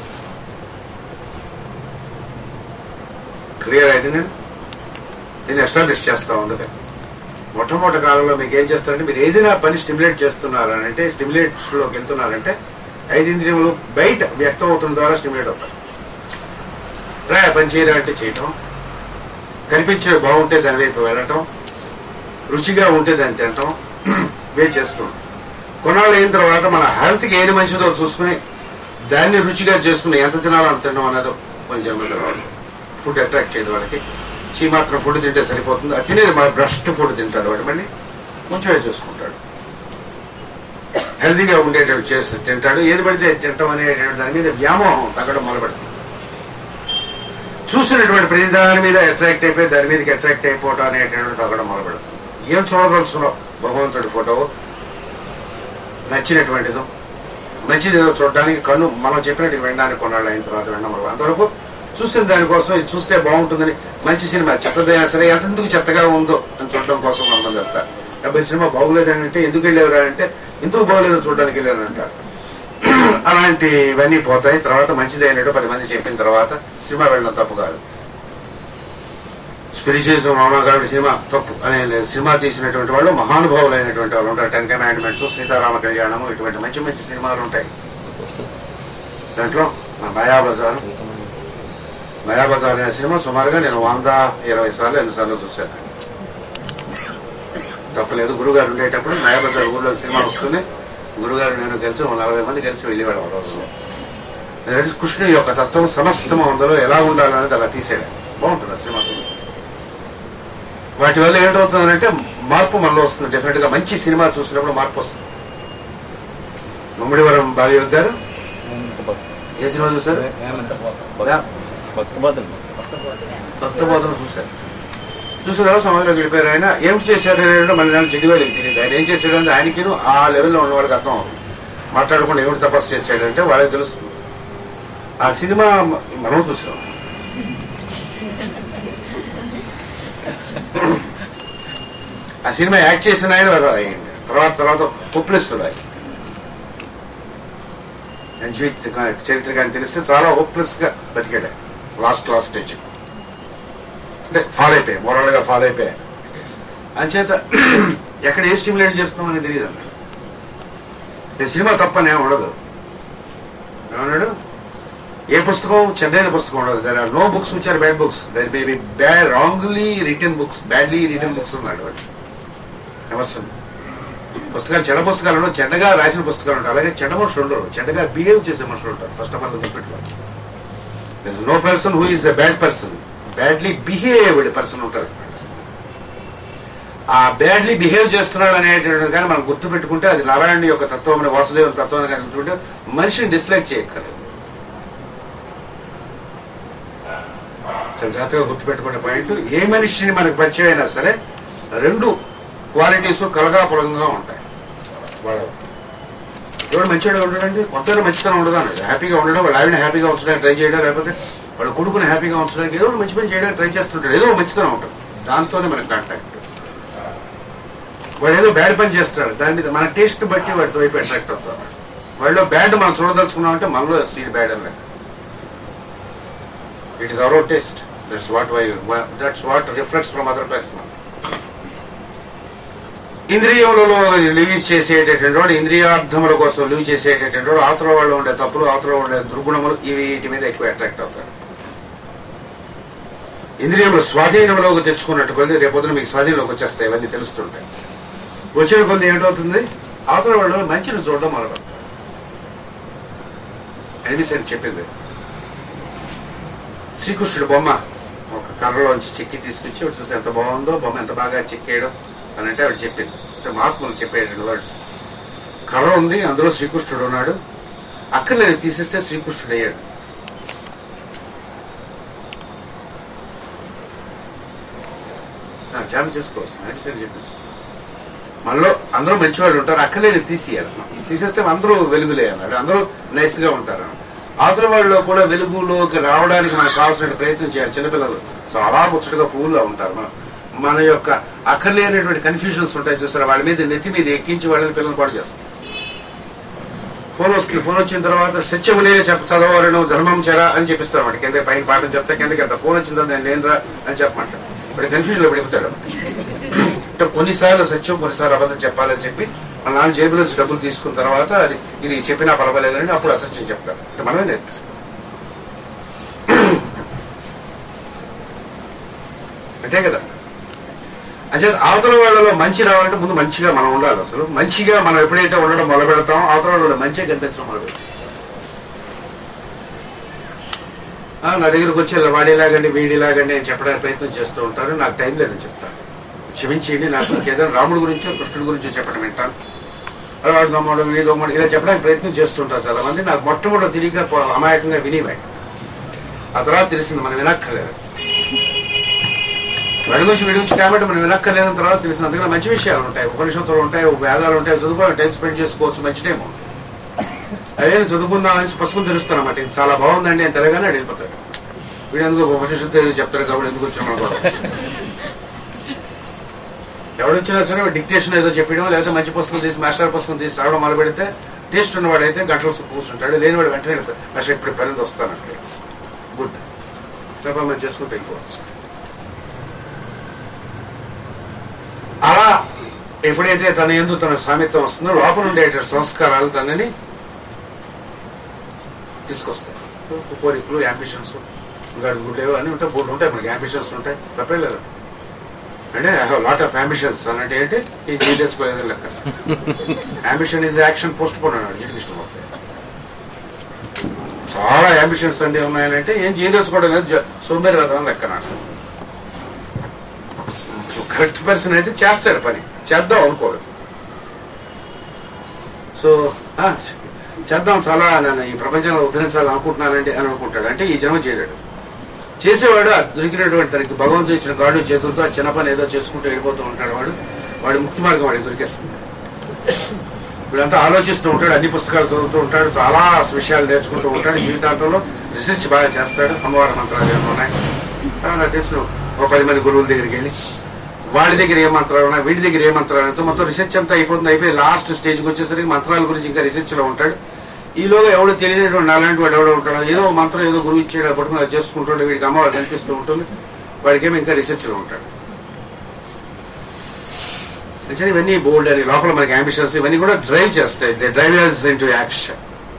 క్లియర్ అయితే నేను దీన్ని ఎస్టాబ్లిష్ చేస్తా ఉంది. మొట్టమొదటి కాలంలో మీకు ఏం చేస్తారంటే మీరు ఏదైనా పని స్టిమ్యులేట్ చేస్తున్నారని అంటే స్టిమ్యులేట్స్ లోకి వెళ్తున్నారంటే ఐదు ఇంద్రియములు బయట వ్యక్తం అవుతున్న ద్వారా స్టిమ్యులేట్ అవుతారు. రా పని చేయరా అంటే చేయటం, కనిపించే బాగుంటే దాని వైపు వెళ్ళటం, రుచిగా ఉంటే దాన్ని తినటం వే చేస్తున్నాం. కొన్నాళ్ళు అయిన తర్వాత మన హెల్త్కి ఏది మంచిదో చూసుకుని దాన్ని రుచిగా చేసుకుని ఎంత తినాలో అంత తినడం అన్నదో కొంచెం రావడం. ఫుడ్ అట్రాక్ట్ చేయడం వాళ్ళకి చీ మాత్రం ఫుడ్ తింటే సరిపోతుంది. అది తినేది మన బ్రస్ట్ ఫుడ్ తింటాడు వాడు, మళ్ళీ కొంచెమే చూసుకుంటాడు. హెల్తీగా ఉండేటట్టు చేసి తింటాడు. ఏది పడితే తింటాం అనేటువంటి దాని మీద వ్యామోహం తగ్గడం మొదలుపెడుతుంది. చూసినటువంటి ప్రతి దాని మీద అట్రాక్ట్ అయిపోయి దాని మీదకి అట్రాక్ట్ అయిపోవటం అనేటువంటి తగ్గడం మొదలుపెడుతుంది. ఏం చూడదలుచుకున్నావు భగవంతుడి ఫోటో నచ్చినటువంటిదో మంచిది ఏదో చూడడానికి కన్ను మనం చెప్పినట్టు వినడానికి కొన్నాళ్ళు అయిన తర్వాత వినడం. అంతవరకు చూసిన దానికోసం ఇది చూస్తే బాగుంటుందని మంచి సినిమా చెత్తదైనా సరే ఎంతెందుకు చెత్తగా ఉందో అని చూడడం కోసం కొంతమంది వెళ్తారు. డెబ్బై సినిమా బాగులేదని అంటే ఎందుకు వెళ్ళేవారు అంటే ఎందుకు బాగోలేదో చూడడానికి వెళ్ళారంటారు. అలాంటివన్నీ పోతాయి. తర్వాత మంచిది అయినట్టు పది మంది చెప్పిన తర్వాత సినిమా వెళ్ళడం తప్పు కాదు. స్పిరిచువలిజం రామగారి సినిమా తప్పు అనే సినిమా తీసినటువంటి వాళ్ళు మహానుభావులు అయినటువంటి వాళ్ళు ఉంటారు. టెన్ కమాండ్మెంట్స్, సీతారామ కళ్యాణము, ఇటువంటి మంచి మంచి సినిమాలు ఉంటాయి. దాంట్లో మాయాబజార్ మాయాబజార్ అనే సినిమా సుమారుగా నేను వంద ఇరవై సార్లు ఎన్నిసార్లు చూశాను. తప్పలేదు. గురుగారు ఉండేటప్పుడు మాయాబజార్ ఊర్లో సినిమా వస్తుంది. గురుగారు నేను కలిసి నలభై మంది కలిసి వెళ్ళేవాడు ఆ రోజు. కృష్ణుడి యొక్క తత్వం సమస్తము అందులో ఎలా ఉండాలనేది అలా తీసేయడం బాగుంటుంది. ఆ సినిమా చూస్తుంది. వాటి వల్ల ఏంటవుతుందంటే మార్పు మనలో వస్తుంది. డెఫినెట్ గా మంచి సినిమా చూసినప్పుడు మార్పు వస్తుంది. ముమ్మడివరం బాలయోగి గారు ఏ సినిమా చూశారు? భక్తబోధన చూశారు. చూసిన తర్వాత సమాజంలోకి వెళ్ళిపోయారు. ఆయన ఏమిటి చేశారు అంటే మళ్ళీ నాకు జడివాళ్ళకి తెలియదు. ఆయన ఏం చేశాడంటే ఆయనకి ఆ లెవెల్లో ఉన్న వాళ్ళకి అర్థం అవుతుంది. మాట్లాడకుండా ఏమిటి తపస్సు చేశాడంటే వాళ్ళకి తెలుస్తుంది. ఆ సినిమా మనం చూసాం. ఆ సినిమా యాక్ట్ చేసిన ఆయన అయ్యండి. తర్వాత తర్వాత హోప్లెస్ఫుల్ ఆయన జీవిత చరిత్ర కానీ తెలిస్తే చాలా హోప్లెస్ గా బతికాడు. లాస్ట్ లాస్ట్ స్టేజ్ అంటే ఫాలో అయిపోయాయి, మోరల్ గా ఫాలో అయిపోయాయి. అంచేత ఎక్కడ ఏ స్టిమ్యులేట్ చేస్తున్నాం అనేది తెలియదు అన్నాడు. సినిమా తప్పనే ఉండదు. ఏమన్నాడు? ఏ పుస్తకం చెడ్డైన పుస్తకం ఉండదు. There are no books which are bad books, there may be bad wrongly written books, badly written books ఉన్నాడు వాడు. ఎమర్సన్ పుస్తకాలు చెడ్డ పుస్తకాలు ఉండవు, చెడ్డగా రాసిన పుస్తకాలు ఉంటాయి. అలాగే చెడ్డ మనుషులు ఉండరు, చెడ్డగా బిహేవ్ చేసే మనుషులు ఉంటారు. ఫస్ట్ ఆఫ్ ఆల్ గుర్తుపెట్టుకోవాలి. No person who is a bad person, badly behaved person ఉంటారు. ఆ బ్యాడ్లీ బిహేవ్ చేస్తున్నాడు అనేటువంటిది కానీ మనం గుర్తు పెట్టుకుంటే అది నారాయణ యొక్క తత్వం, వాసుదేవుని తత్వం కానీ గుర్తుంటే మనిషిని డిస్లైక్ చేయక్కర్లేదు. చాలా జాగ్రత్తగా గుర్తుపెట్టుకునే పాయింట్, ఏ మనిషిని మనకు పరిచయం అయినా సరే రెండు క్వాలిటీస్ కలగాపులంగా ఉంటాయి. వాడు ఎవడు మంచిగా ఉండడండి, కొత్తగా మంచితనం ఉండదు అన్నాడు. హ్యాపీగా ఉండడం, వాళ్ళ ఆవిడ హ్యాపీగా ఉంచడానికి ట్రై చేయడం, లేకపోతే వాళ్ళ కొడుకుని హ్యాపీగా ఉంచడానికి ఏదో మంచి పని చేయడానికి ట్రై చేస్తుంటాడు. ఏదో మంచితనం ఉంటుంది, దాంతోనే మనకు కాంటాక్ట్. వాడు ఏదో బ్యాడ్ పని చేస్తాడు, దాన్ని మన టేస్ట్ బట్టి వాడితో వైపు అట్రాక్ట్ అవుతాడు. వాళ్ళలో బ్యాడ్ మనం చూడదలుచుకున్నామంటే మనలో సీడ్ బ్యాడ్ అని లెక్క. It is our taste, that's what why that's what reflects from other person. ఇంద్రియంలో లివ్ చేసేటటువంటి వాడు, ఇంద్రియార్థముల కోసం లివ్ చేసేటటువంటి వాడు అవతల వాళ్ళు ఉండే తప్పులు, అవతల ఉండే దుర్గుణములు ఇవి వీటి మీద ఎక్కువ అట్రాక్ట్ అవుతాడు. ఇంద్రియములు స్వాధీనంలోకి తెచ్చుకున్నట్టు కొద్ది రేపొద్దున మీకు స్వాధీనంలోకి వచ్చేస్తాయి. ఇవన్నీ తెలుస్తుంటాయి. వచ్చిన కొద్ది ఏమిటవుతుంది, అవతల వాళ్ళు మంచిని చూడడం మొదలుపెడతారు. ఎనిమిస్ అని చెప్పింది. శ్రీకృష్ణుడు బొమ్మ ఒక కర్రలోంచి చెక్కి తీసుకొచ్చి ఆవిడ చూసి ఎంత బాగుందో, బొమ్మ ఎంత బాగా చెక్కాడు అని అంటే ఆవిడ చెప్పింది. అంటే మహాత్ములు చెప్పేటువంటి వర్డ్స్. కర్ర ఉంది, అందులో శ్రీకృష్ణుడు ఉన్నాడు, అక్కడ నేను తీసిస్తే శ్రీకృష్ణుడు అయ్యాడు. ధ్యానం చేసుకోవాల్సింది అని చెప్పింది. మనలో అందరూ మంచివాళ్ళు ఉంటారు, అక్కడే నేను తీసేయాలి. తీసేస్తే అందరూ వెలుగులే అన్నాడు, అందరూ నైస్ గా ఉంటారు. అవతల వాళ్ళలో కూడా వెలుగులోకి రావడానికి మనకు కావాల్సిన ప్రయత్నం చేయాలి. చిన్నపిల్లలు చాలా ముచ్చటగా పువ్వుల్లో ఉంటారు. మనం మన యొక్క అక్కర్లేనటువంటి కన్ఫ్యూజన్స్ ఉంటాయి చూసారా, వాళ్ళ మీద నెత్తి మీద ఎక్కించి వాళ్ళని పిల్లలు పాడు చేస్తాం. ఫోన్ వస్తుంది, ఫోన్ వచ్చిన తర్వాత సత్యములే చెప్ప చదవలను ధర్మం చెరా అని చెప్పిస్తారు. వాటి కింద పైన పాఠం చెప్తే కిందకి వెళ్తా, ఫోన్ వచ్చిన తర్వాత నేను లేనురా అని చెప్పమంటారు. వాడి కన్ఫ్యూజన్ లో పడిపోతాడు. అంటే కొన్నిసార్లు సత్యం, కొన్నిసార్లు అబద్ధం చెప్పాలని చెప్పి మన నాన్న జేబులో నుంచి డబ్బులు తీసుకున్న తర్వాత అది ఇది చెప్పినా పర్వాలేదని అప్పుడు అసత్యం చెప్తారు. అంటే మనమే నేర్పిస్తాం. అంతే కదా. అంటే అవతల వాళ్ళలో మంచి రావాలంటే ముందు మంచిగా మనం ఉండాలి. అసలు మంచిగా మనం ఎప్పుడైతే ఉండడం మొదలు పెడతామో అవతల వాళ్ళు మంచిగా కనిపించడం మొదలు పెడతాం. నా దగ్గరకు వచ్చి వాడేలాగండి వీడిలాగండి అని చెప్పడానికి ప్రయత్నం చేస్తూ ఉంటారు. నాకు టైం లేదని చెప్తాను. క్షమించేయండి, నాకు ఏదైనా రాముడి గురించో కృష్ణుడి గురించో చెప్పడం వింటాను. వాడు దమ్మడు వీదమ్మడు ఇలా చెప్పడానికి ప్రయత్నం చేస్తుంటారు చాలా మంది. నాకు మొట్టమొదటి తిరిగి అమాయకంగా వినివాడు. ఆ తర్వాత తెలిసింది మనం వినక్కర్లేదు. వాడి గురించి వీడి గురించి కాబట్టి మనం వినక్కర్లేదని తర్వాత తెలిసింది. అందుకని మంచి విషయాలు ఉంటాయి, ఉపనిషత్తులు ఉంటాయి, వేదాలు ఉంటాయి, చదువుకోవాలి, టైం స్పెండ్ చేసుకోవచ్చు, మంచి టైం. అదే చదువుకుందామని పుస్తకం తెలుస్తాను అన్నమాట. ఇది చాలా బాగుందండి అని తెలగానే వెళ్ళిపోతాడు. వీడు ఎందుకు ఉపనిషత్తు ఏదో చెప్తాడు కాబట్టి ఎందుకు వచ్చామో కూడా. ఎవడొచ్చినా సరే డిక్టేషన్ ఏదో చెప్పడం, లేకపోతే మంచి పుస్తకం తీసి మాస్టర్ పుస్తకం తీసి చదవడం మొదలు పెడితే టేస్ట్ ఉన్నవాడు అయితే గంటలు కూర్చుంటాడు, లేనివాడు వెంటనే మాస్టర్ ఇప్పుడు పెళ్ళి వస్తానంటే గుడ్ మనం చేసుకుంటూ వెళ్ళిపోవచ్చు. అలా ఎప్పుడైతే తన ఎందు తన సామిత్వం వస్తుందో లోపల ఉండే సంస్కారాలు తనని తీసుకొస్తాయి. కోరికలు, యాంబిషన్స్, గుడ్లేవు అన్నీ ఉంటాయి, బోర్డు ఉంటాయి, మనకి యాంబిషన్స్ ఉంటాయి, తప్పే లేదు. అంటే I have lot of ambitions అన్నట్టు ఏంటి ఈ జీ తెచ్చుకోలేదు లెక్క. Ambition is action postpone అన్నాడు జీడికి ఇష్టపడతాయి. చాలా అంబిషన్స్ అండి ఉన్నాయంటే ఏం జీ తెచ్చుకోవడం లేదు, సోమేరు రథం లెక్క నాకు. కరెక్ట్ పర్సన్ అయితే చేస్తాడు పని, చేద్దాం అనుకోడు. సో చేద్దాం చాలా నేను ఈ ప్రపంచంలో ఉద్ధరించాలని అనుకుంటున్నానండి అని అనుకుంటాడు. అంటే ఈ జన్మ చేయలేడు. చేసేవాడు దొరికినటువంటి తనకి భగవంతుడు ఇచ్చిన గాడు చేతులతో ఆ చిన్న పని ఏదో చేసుకుంటూ వెళ్ళిపోతూ ఉంటాడు. వాడు వాడి ముక్తి మార్గం వాడికి దొరికేస్తుంది. వీడంతా ఆలోచిస్తూ ఉంటాడు, అన్ని పుస్తకాలు చదువుతూ ఉంటాడు, చాలా విషయాలు నేర్చుకుంటూ ఉంటాడు. జీవితాంతంలో రిసెర్చ్ బాగా చేస్తాడు. అమ్మవారి మంత్రాలు ఏమున్నాయి నాకు తెలుసు. ఒక పది మంది గురువుల దగ్గరికి వెళ్ళి వాడి దగ్గర ఏ మంత్రాలు ఉన్నాయి, వీడి దగ్గర ఏ మంత్రాలు ఉన్నాయి, మొత్తం రీసెర్చ్ అంతా అయిపోతుంది. అయిపోయి లాస్ట్ స్టేజ్కి వచ్చేసరికి మంత్రాల గురించి ఇంకా రీసెర్చ్ లో ఉంటాడు. ఈలోగా ఎవడో తెలియనటువంటి అలాంటి వాడు ఎవడో ఉంటాడు, ఏదో మంత్రం ఏదో గురువు ఇచ్చేయడం పట్టుకుని అది చేసుకుంటాడు. వీడికి అమ్మవారు కనిపిస్తూ ఉంటుంది, వాడికేమో ఇంకా రీసెర్చ్ లో ఉంటాడు. అంటే ఇవన్నీ బోల్డ్ అని లోపల మనకి అంబిషన్స్ ఇవన్నీ కూడా డ్రైవ్ చేస్తాయి. They drive us into action.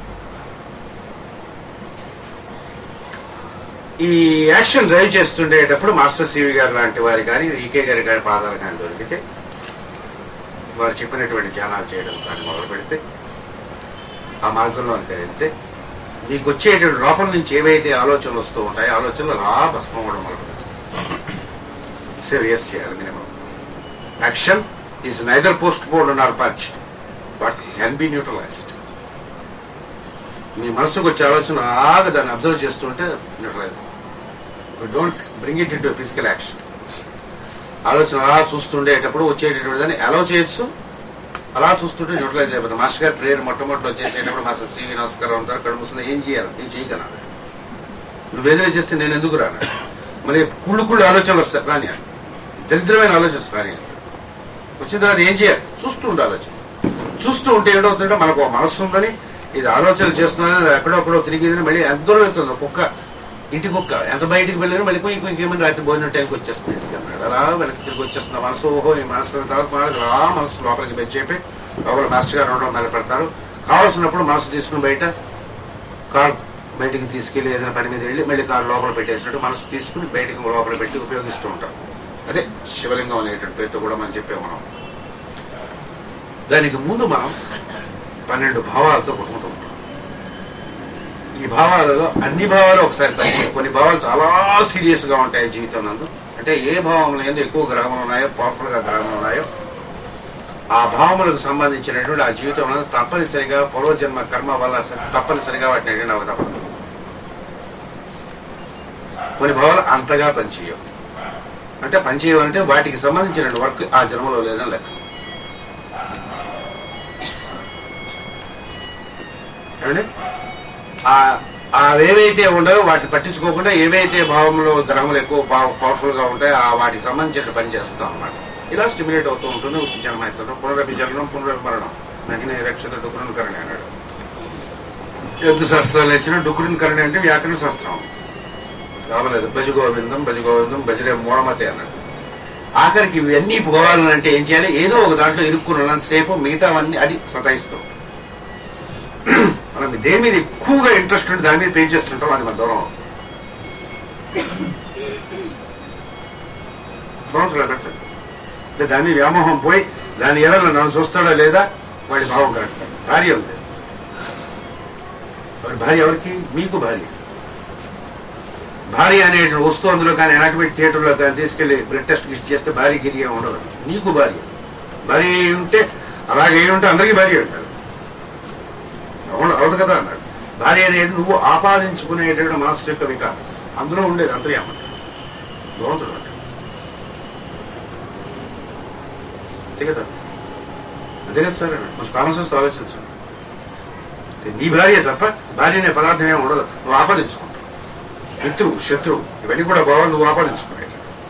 ఈ యాక్షన్ డ్రైవ్ చేస్తుండేటప్పుడు మాస్టర్ సివి గారు లాంటి వారి కానీ ఈకే గారి గారి పాదాలు కానీ దొరికితే వారు చెప్పినటువంటి ధ్యానాలు చేయడం కానీ మొదలు పెడితే ఆ మార్గంలో వెళ్తే మీకు వచ్చేటువంటి లోపల నుంచి ఏవైతే ఆలోచనలు వస్తూ ఉంటాయో ఆలోచనలు అలా భస్మం అవ్వడం మొదలు పెడతాయి. సీరియస్ చేయాలి minimum. Action is neither postpone or perch but can be neutralised. మీ మనసుకు వచ్చే ఆలోచన ఆగా దాన్ని అబ్జర్వ్ చేస్తుంటే neutralise. Don't bring it into physical action. ఆలోచన అలా చూస్తుండేటప్పుడు వచ్చేటటువంటి దాన్ని అలౌ చేయొచ్చు. అలా చూస్తుంటే న్యూట్రలైజ్ అయిపోతుంది. మాస్టర్ గారు ప్రేయర్ మొట్టమొదటిలో చేసేటప్పుడు మాస్టర్ సివి నమస్కారం అంటారు. అక్కడ ముసలి ఏం చేయాలి, నేను చేయగలను. నువ్వు ఏదైనా చేస్తే నేను ఎందుకు రాను. మరి కుళ్ళు కుళ్ళు ఆలోచనలు వస్తాయి రాని, దరిద్రమైన ఆలోచన రాని. వచ్చిన తర్వాత ఏం చేయాలి, చూస్తూ ఉంటే ఆలోచన చూస్తూ ఉంటే ఏమవుతుంటే మనకు ఒక మనస్సు ఉందని ఇది ఆలోచనలు చేస్తున్నారని ఎక్కడొక్కడో తిరిగిందని మళ్ళీ ఎంత దూరం వెళ్తుంది. కుక్క ఇంటి కుక్క ఎంత బయటికి వెళ్ళారు మళ్ళీ పోయి ఇంకేమైనా రాత్రి భోజనం టైంకి వచ్చేస్తుంది ఇంటికి అన్నాడు. అలా వెనక్కి తిరిగి వచ్చేస్తున్న మనసు ఓహో ఈ మనసు తర్వాత అలా మనసు లోపలికి పెంచేపి లోపల మాస్టర్ గారు ఉండడం మొదలు పెడతారు. కావాల్సినప్పుడు మనసు తీసుకుని బయట కార్ బయటికి తీసుకెళ్లి ఏదైనా పని మీద వెళ్ళి మళ్ళీ కారు లోపల పెట్టేసినట్టు మనసు తీసుకుని బయటకు లోపల పెట్టి ఉపయోగిస్తూ ఉంటాం. అదే శివలింగం అనేటువంటి పేరుతో కూడా మనం చెప్పాము. మనం దానికి ముందు మనం పన్నెండు భావాలతో కొట్టుకుంటూ ఉంటాం. ఈ భావాలలో అన్ని భావాలు ఒకసారి పనిచేయాలి. కొన్ని భావాలు చాలా సీరియస్ గా ఉంటాయి జీవితం నందు. అంటే ఏ భావంలో ఏదో ఎక్కువ గ్రహములు ఉన్నాయో పవర్ఫుల్ గా గ్రహములు ఉన్నాయో ఆ భావములకు సంబంధించినటువంటి ఆ జీవితం నందు తప్పనిసరిగా పూర్వజన్మ కర్మ వల్ల తప్పనిసరిగా వాటిని అవ తప్పదు. కొన్ని భావాలు అంతగా పనిచేయవు. అంటే పనిచేయవంటే వాటికి సంబంధించిన వర్క్ ఆ జన్మలో లేదని లెక్క. ఏమండి అవేవైతే ఉండవో వాటిని పట్టించుకోకుండా ఏవైతే భావంలో గ్రహములు ఎక్కువ పవర్ఫుల్ గా ఉంటాయో ఆ వాటికి సంబంధించిన పని చేస్తాం అన్నమాట. ఇలా స్టిమ్యులేట్ అవుతూ ఉంటుంది. జన్మ ఎత్తడం పునరపి జననం పునరపి మరణం నగిన రక్షత డుకుడుని కరణి అన్నాడు. యుద్ధ శాస్త్రాలు ఇచ్చిన డుకుడుని కరణి అంటే వ్యాకరణ శాస్త్రం రావలేదు. భజగోవిందం భజగోవిందం భజరే మూఢమతే అన్నాడు. ఆఖరికి ఇవన్నీ పోవాలంటే ఏం చేయాలి, ఏదో ఒక దాంట్లో ఇరుక్కున్నంతసేపు మిగతావన్నీ అది సతాయిస్తాం. మనం దేని మీద ఎక్కువగా ఇంట్రెస్ట్ ఉంటే దాని మీద పెంచేస్తుంటాం. అది మన దూరం బాగుంటుందా పెట్టండి. అంటే దాని వ్యామోహం పోయి దాని ఎడలో నన్ను చూస్తాడా లేదా వాడి భావం కరెక్ట్. భార్య ఉంది, వాడి భార్య ఎవరికి, మీకు భార్య. భార్య అనేటువంటి వస్తువు అందులో కానీ ఎనాటమిక్ థియేటర్లో కానీ తీసుకెళ్లి బ్లడ్ టెస్ట్ చేస్తే భార్య గిరిగా ఉండదు. నీకు భార్య భార్య ఉంటే అలాగే ఉంటే అందరికీ భార్య ఉంటారు. అవును కదా అన్నాడు. భార్య అనేది నువ్వు ఆపాదించుకునేటువంటి మనస్సు యొక్క వికారం అందులో ఉండేది అంతర్యామంట భగవంతుడు అంటే. అంతే కదా అంతే కదా సార్ అన్నాడు. కొంచెం కామన్ సెన్స్ ఆలోచించండి. నీ భార్య తప్ప భార్య అనే పదార్థం ఏమి ఉండదు. నువ్వు ఆపాదించుకుంటావు. మిత్రువు శత్రువు ఇవన్నీ కూడా బాగా నువ్వు ఆపాదించుకునే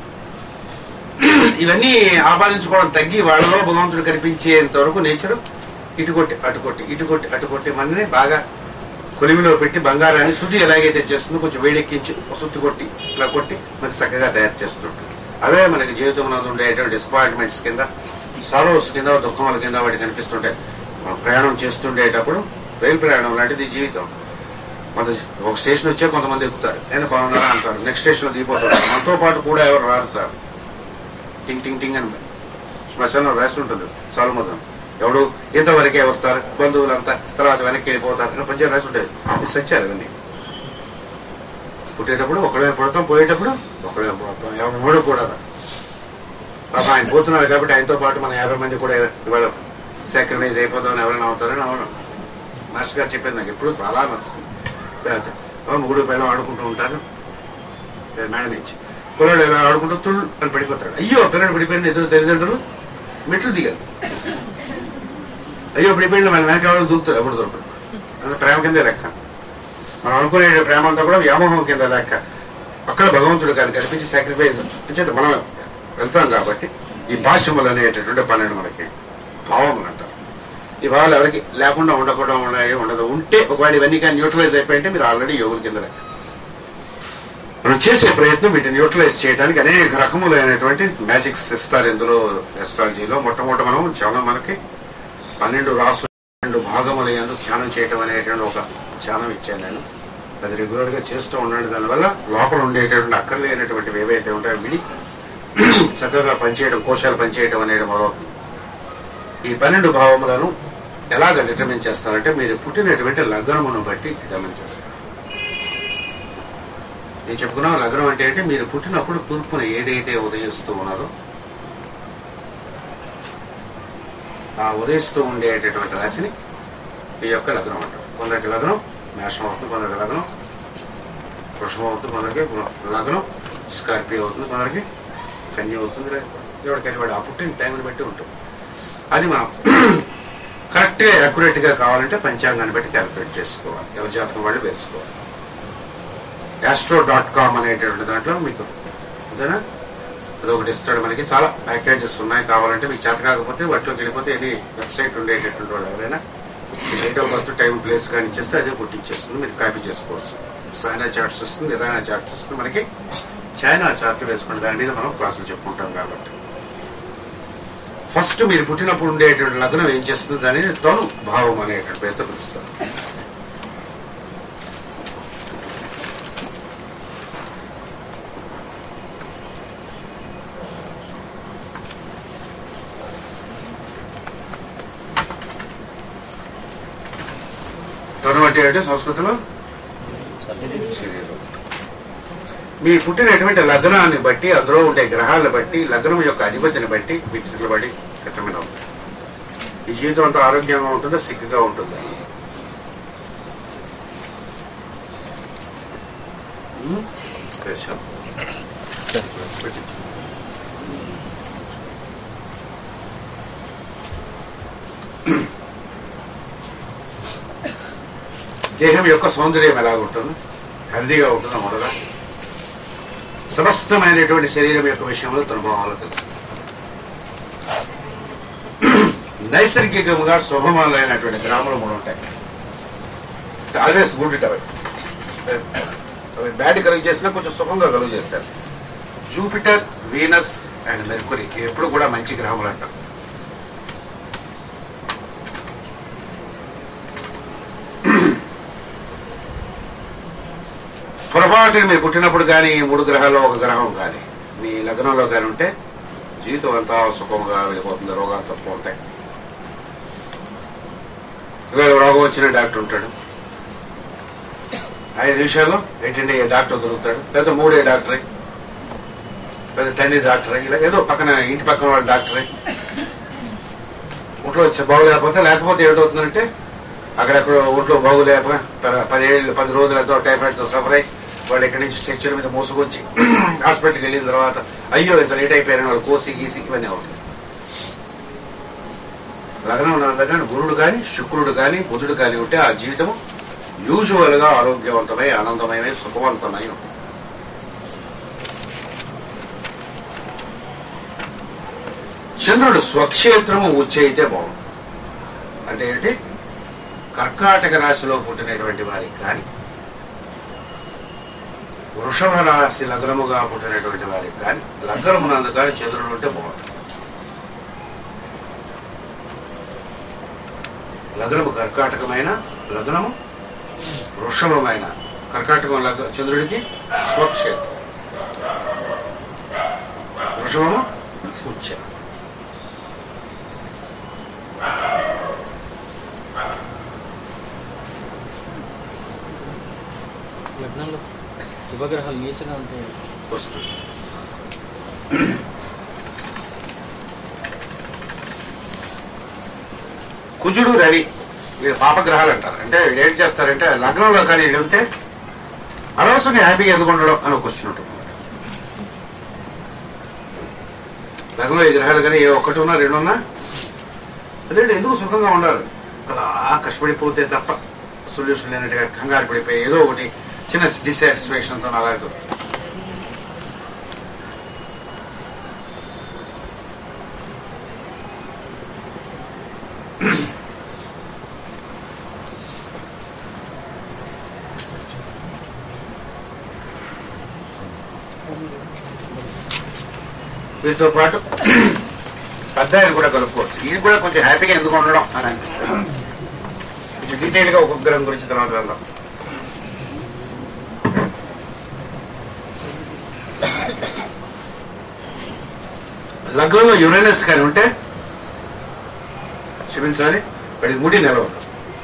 ఇవన్నీ ఆపాదించుకోవడం తగ్గి వాళ్ళలో భగవంతుడు కనిపించేంత వరకు నేచరు ఇటు కొట్టి అటు కొట్టి ఇటు కొట్టి అటు కొట్టి మనని బాగా కొలిమిలో పెట్టి బంగారాన్ని శుద్ధి ఎలాగైతే చేస్తుందో కొంచెం వేడెక్కించి సుత్తి కొట్టి ఇలా కొట్టి మంచి చక్కగా తయారు చేస్తుంటాం. అవే మనకి జీవితంలో ఉండేటువంటి డిసప్పాయింట్మెంట్స్ కింద సారోస్ కింద దుఃఖముల కింద వాటి కనిపిస్తుంటాయి. మనం ప్రయాణం చేస్తుండేటప్పుడు రైలు ప్రయాణం లాంటిది జీవితం. కొంత ఒక స్టేషన్ వచ్చే కొంతమంది ఎక్కుతారు, నేను బాగున్నారా అంటారు, నెక్స్ట్ స్టేషన్ లో దిగిపోతారు. మనతో పాటు కూడా ఎవరు రారు సార్. టింగ్ టింగ్ టింగ్ అని శ్మశానంలో రాసి ఉంటుంది సాలుమతం. ఎవడు ఇంతవరకే వస్తారు బంధువులంతా, తర్వాత వెనక్కి వెళ్ళిపోతారు. పంచాయతీ రాసి ఉంటుంది. ఇది సత్యాలు ఇవన్నీ. పుట్టేటప్పుడు ఒకళ్ళే పుడతాం, పోయేటప్పుడు ఒకళ్ళే పుడతాం. ఎవడు కూడా పాప ఆయన పోతున్నారు కాబట్టి ఆయనతో పాటు మన యాభై మంది కూడా ఇవాళ సాక్రిఫైజ్ అయిపోతామని ఎవరైనా అవుతారని అవును. మాస్టర్ గారు చెప్పింది నాకు ఎప్పుడు చాలా నచ్చింది. మూడు పైన ఆడుకుంటూ ఉంటారు మేడ నుంచి. పిల్లడు ఎలా ఆడుకుంటూ తుళ్ళు అని పడిపోతాడు. అయ్యో పిల్లడు పడిపోయిన ఇద్దరు తల్లిదండ్రులు మెట్లు దిగారు. అయ్యో పడిపోయిన మన వెనక ఎవరు దూకుతారు, ఎప్పుడు దొరకదు. అది ప్రేమ కిందే లెక్క. మనం అనుకునే ప్రేమ అంతా కూడా వ్యామోహం కింద లెక్క. అక్కడ భగవంతుడు గారికి కనిపించి సాక్రిఫైస్ చేత మనం వెళ్తాం. కాబట్టి ఈ భాష్యములు అనేటటువంటి పన్నెండు మనకి భావములు అంటారు. ఈ భావాలు ఎవరికి లేకుండా ఉండకుండా ఉండదు. ఉంటే ఒకవేళ ఇవన్నీ కానీ న్యూట్రలైజ్ అయిపోయింటే మీరు ఆల్రెడీ యోగుల కింద లెక్క. మనం చేసే ప్రయత్నం వీటిని యూటిలైజ్ చేయడానికి అనేక రకములైనటువంటి మ్యాజిక్స్ ఇస్తారు ఇందులో ఎస్ట్రాలజీలో. మొట్టమొదటి మనం చాలా మనకి పన్నెండు రాసు రెండు భాగముల యందు ధ్యానం చేయటం అనేటువంటి ఒక ధ్యానం ఇచ్చాను నేను. అది రెగ్యులర్ గా చేస్తూ ఉండండి. దానివల్ల లోపల ఉండేటటువంటి అక్కర్లేనటువంటివి ఏవైతే ఉంటాయో విడి చక్కగా పనిచేయడం, కోశాలు పనిచేయడం అనేది మొదలవుతుంది. ఈ పన్నెండు భావములను ఎలాగ డిటర్మిన్ చేస్తారంటే మీరు పుట్టినటువంటి లగ్నమును బట్టి డిటర్మిన్ చేస్తారు. నేను చెప్పుకున్నాను లగ్నం అంటే అంటే మీరు పుట్టినప్పుడు తూర్పున ఏదైతే ఉదయిస్తూ ఉన్నదో ఆ ఉదయిస్తూ ఉండేటటువంటి రాశిని ఈ యొక్క లగ్నం అంటారు. కొందరికి లగ్నం మేషం అవుతుంది, కొందరికి లగ్నం వృషభం అవుతుంది, కొందరికి లగ్నం స్కార్పియో అవుతుంది, కొందరికి కన్య అవుతుంది. ఎవరికైనా వాడు ఆ పుట్టిన టైంని బట్టి ఉంటుంది. అది మనం కరెక్ట్ గా అక్యురేట్ గా కావాలంటే పంచాంగాన్ని బట్టి క్యాలిక్యులేట్ చేసుకోవాలి. ఎవరి జాతకం వాళ్ళు వేసుకోవాలి. యాస్ట్రో డాట్ కామ్ అనేటువంటి దాంట్లో మీకు అంతేనా అదొకటి ఇస్తాడు. మనకి చాలా ప్యాకేజెస్ ఉన్నాయి. కావాలంటే మీకు చేత కాకపోతే వాటిలోకి వెళ్ళిపోతే ఇది వెబ్సైట్ ఉండేటటువంటి వాళ్ళు ఎవరైనా date of birth time place కానీ ఇచ్చేస్తే అదే పుట్టించేస్తుంది. మీరు కాపీ చేసుకోవచ్చు. చైనా చార్ట్స్ వస్తుంది, ఇరానా చార్ట్స్ వస్తుంది. మనకి చైనా చార్ట్ వేసుకుని దాని మీద మనం క్లాసులు చెప్పుకుంటాం. కాబట్టి ఫస్ట్ మీరు పుట్టినప్పుడు ఉండేటువంటి లగ్నం ఏం చేస్తుంది దాన్ని తను భావం అనేటువంటి పేరుతో పిలుస్తారు. తను అంటే సంస్కృతిలో శరీరం. మీ పుట్టినటువంటి లగ్నాన్ని బట్టి, అందులో ఉండే గ్రహాలను బట్టి, లగ్నం యొక్క అధిపతిని బట్టి మీ ఫిజికల్ బాడీ డిటర్మిన్ అవుతుంది. ఈ జీవితం అంతా ఆరోగ్యంగా ఉంటుందా, సిగ్గుగా ఉంటుందా? దేహం యొక్క సౌందర్యం ఎలాగుంటుంది, హెల్దీగా ఉంటుందా మొదలుగా సమస్తమైనటువంటి శరీరం యొక్క విషయంలో తన భావాలు తెలుసు. నైసర్గికముగా శుభమాలైనటువంటి గ్రామాలు మూడు ఉంటాయి. ఆల్వేస్ గుడ్ ఇట్ అవి అవి బ్యాడ్ కలుగు చేసినా కొంచెం సుఖంగా కలుగు చేస్తారు. జూపిటర్, వీనస్ అండ్ మెర్కురీ ఎప్పుడు కూడా మంచి గ్రహములు అంటారు. పొరపాటుని మీరు పుట్టినప్పుడు కానీ మూడు గ్రహాల్లో ఒక గ్రహం కానీ మీ లగ్నంలో కానీ ఉంటే జీవితం అంతా సుఖంగా వెళ్ళిపోతుంది. రోగాలు తక్కువ ఉంటాయి. ఇవాళ రోగం వచ్చిన డాక్టర్ ఉంటాడు. ఐదు నిమిషాల్లో ఏంటంటే డాక్టర్ దొరుకుతాడు. లేదా మూడే డాక్టరే, లేదా తండ్రి డాక్టరే, ఇలా ఏదో పక్కన ఇంటి పక్కన వాళ్ళ డాక్టరే. ఒంట్లో వచ్చి బాగులేకపోతే లేకపోతే ఏమిటవుతుందంటే అక్కడెక్కడ ఒంట్లో బాగులేక పదేళ్ళు పది రోజులతో టైఫాయిడ్ తో సఫర్ అయ్యి వాళ్ళు ఎక్కడి నుంచి స్ట్రెచ్చర్ మీద మోసుకొచ్చి హాస్పిటల్కి వెళ్ళిన తర్వాత అయ్యో ఇంత లేట్ అయిపోయారని వాళ్ళు కోసి గీసి ఇవన్నీ అవుతుంది. లగ్నం దగ్గర గురుడు కానీ శుక్రుడు కానీ బుధుడు కానీ ఉంటే ఆ జీవితము యూజువల్ గా ఆరోగ్యవంతమై ఆనందమయమై సుఖవంతమై ఉంటుంది. చంద్రుడు స్వక్షేత్రము ఉచ్చ అయితే బాగుంది. అంటే ఏంటి, కర్కాటక రాశిలో పుట్టినటువంటి వారికి కానీ వృషభ రాశి లగ్నముగా పుట్టినటువంటి వారికి కానీ లగ్నమునందు కానీ చంద్రుడు ఉంటే బాగుంటుంది. లగ్నము కర్కాటకమైన, లగ్నము వృషభమైన, కర్కాటకం లగ్న చంద్రుడికి స్వక్షేత్రం, వృషభము ఉచ్చ. లగ్నంలో శుభగ్రహాలు నీచగా ఉంటాయి వస్తుంది. కుజుడు, రవి వీళ్ళు పాపగ్రహాలు అంటారు. అంటే ఏం చేస్తారంటే లగ్నంలో కానీ ఉంటే అనవసరంగా హ్యాపీగా ఎందుకు ఉండడం అని ఒక క్వశ్చన్ ఉంటుంది. లగ్నంలో ఈ గ్రహాలు కానీ ఏ ఒక్కటి ఉన్నా రెండు ఉన్నా అదే ఎందుకు సుఖంగా ఉండాలి. అలా కష్టపడిపోతే తప్ప సొల్యూషన్ లేనట్టుగా కంగారు పడిపోయి ఏదో ఒకటి చిన్న డిసాటిస్ఫాక్షన్ తో అలాగే వీటితో పాటు పెద్ద ఆయన కూడా కలుపుకోవచ్చు. ఇది కూడా కొంచెం హ్యాపీగా ఎందుకు ఉండడం అని అనిపిస్తుంది. కొంచెం డీటెయిల్ గా ఒక్కొక్క గ్రహం గురించి తర్వాత వెళ్దాం. లగ్నంలో యురేనస్ కానీ ఉంటే క్షమించాలి, వాడికి ముడి నిలవదు.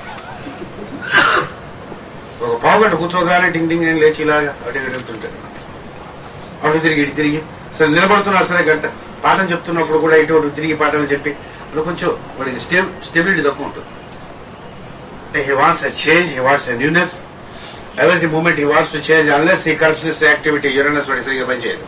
ఒక పావు గంట కూర్చోగానే టింగ్ టింగ్ అని లేచి ఇలాగా అటు వెళ్తుంటాడు. అటు తిరిగి ఇటు తిరిగి సరే నిలబడుతున్నారు సరే గంట పాఠం చెప్తున్నప్పుడు కూడా ఇటు అటు తిరిగి పాఠం చెప్పి అప్పుడు కొంచెం వాడికి స్టేబ్ స్టెబిలిటీ తక్కువ ఉంటుంది. అంటే he wants a change, he wants a newness. ఎవరి moment he wants to change unless he comes this activity. Uranus వాడి సరిగ్గా పనిచేయదు.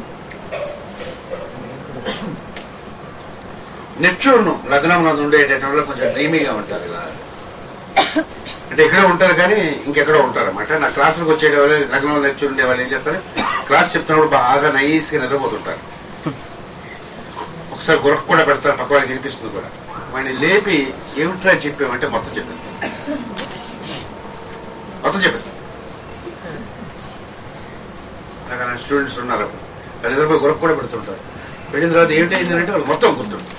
నెప్ట్యూన్ లగ్నం ఉండేటటువంటి కొంచెం డ్రీమీగా ఉంటారు ఇలా. అంటే ఇక్కడే ఉంటారు కానీ ఇంకెక్కడో ఉంటారు అనమాట. నా క్లాసులకు వచ్చే వాళ్ళు లగ్నంలో నెప్ట్యూన్ ఉండే వాళ్ళు ఏం చేస్తారు, క్లాస్ చెప్తున్నప్పుడు బాగా నైస్ గా నిద్రపోతుంటారు. ఒకసారి గురక కూడా పెడతారు, పక్క వాళ్ళకి వినిపిస్తుంది కూడా. వాడిని లేపి ఏమిట్రా చెప్పామంటే మొత్తం చెప్పిస్తాం మొత్తం చెప్పిస్తాం నాకు స్టూడెంట్స్ ఉన్నారు, వాళ్ళు నిద్రపోయి గురక కూడా పెడుతుంటారు. పెట్టిన తర్వాత ఏమిటైందంటే వాళ్ళు మొత్తం గుర్తుంటారు.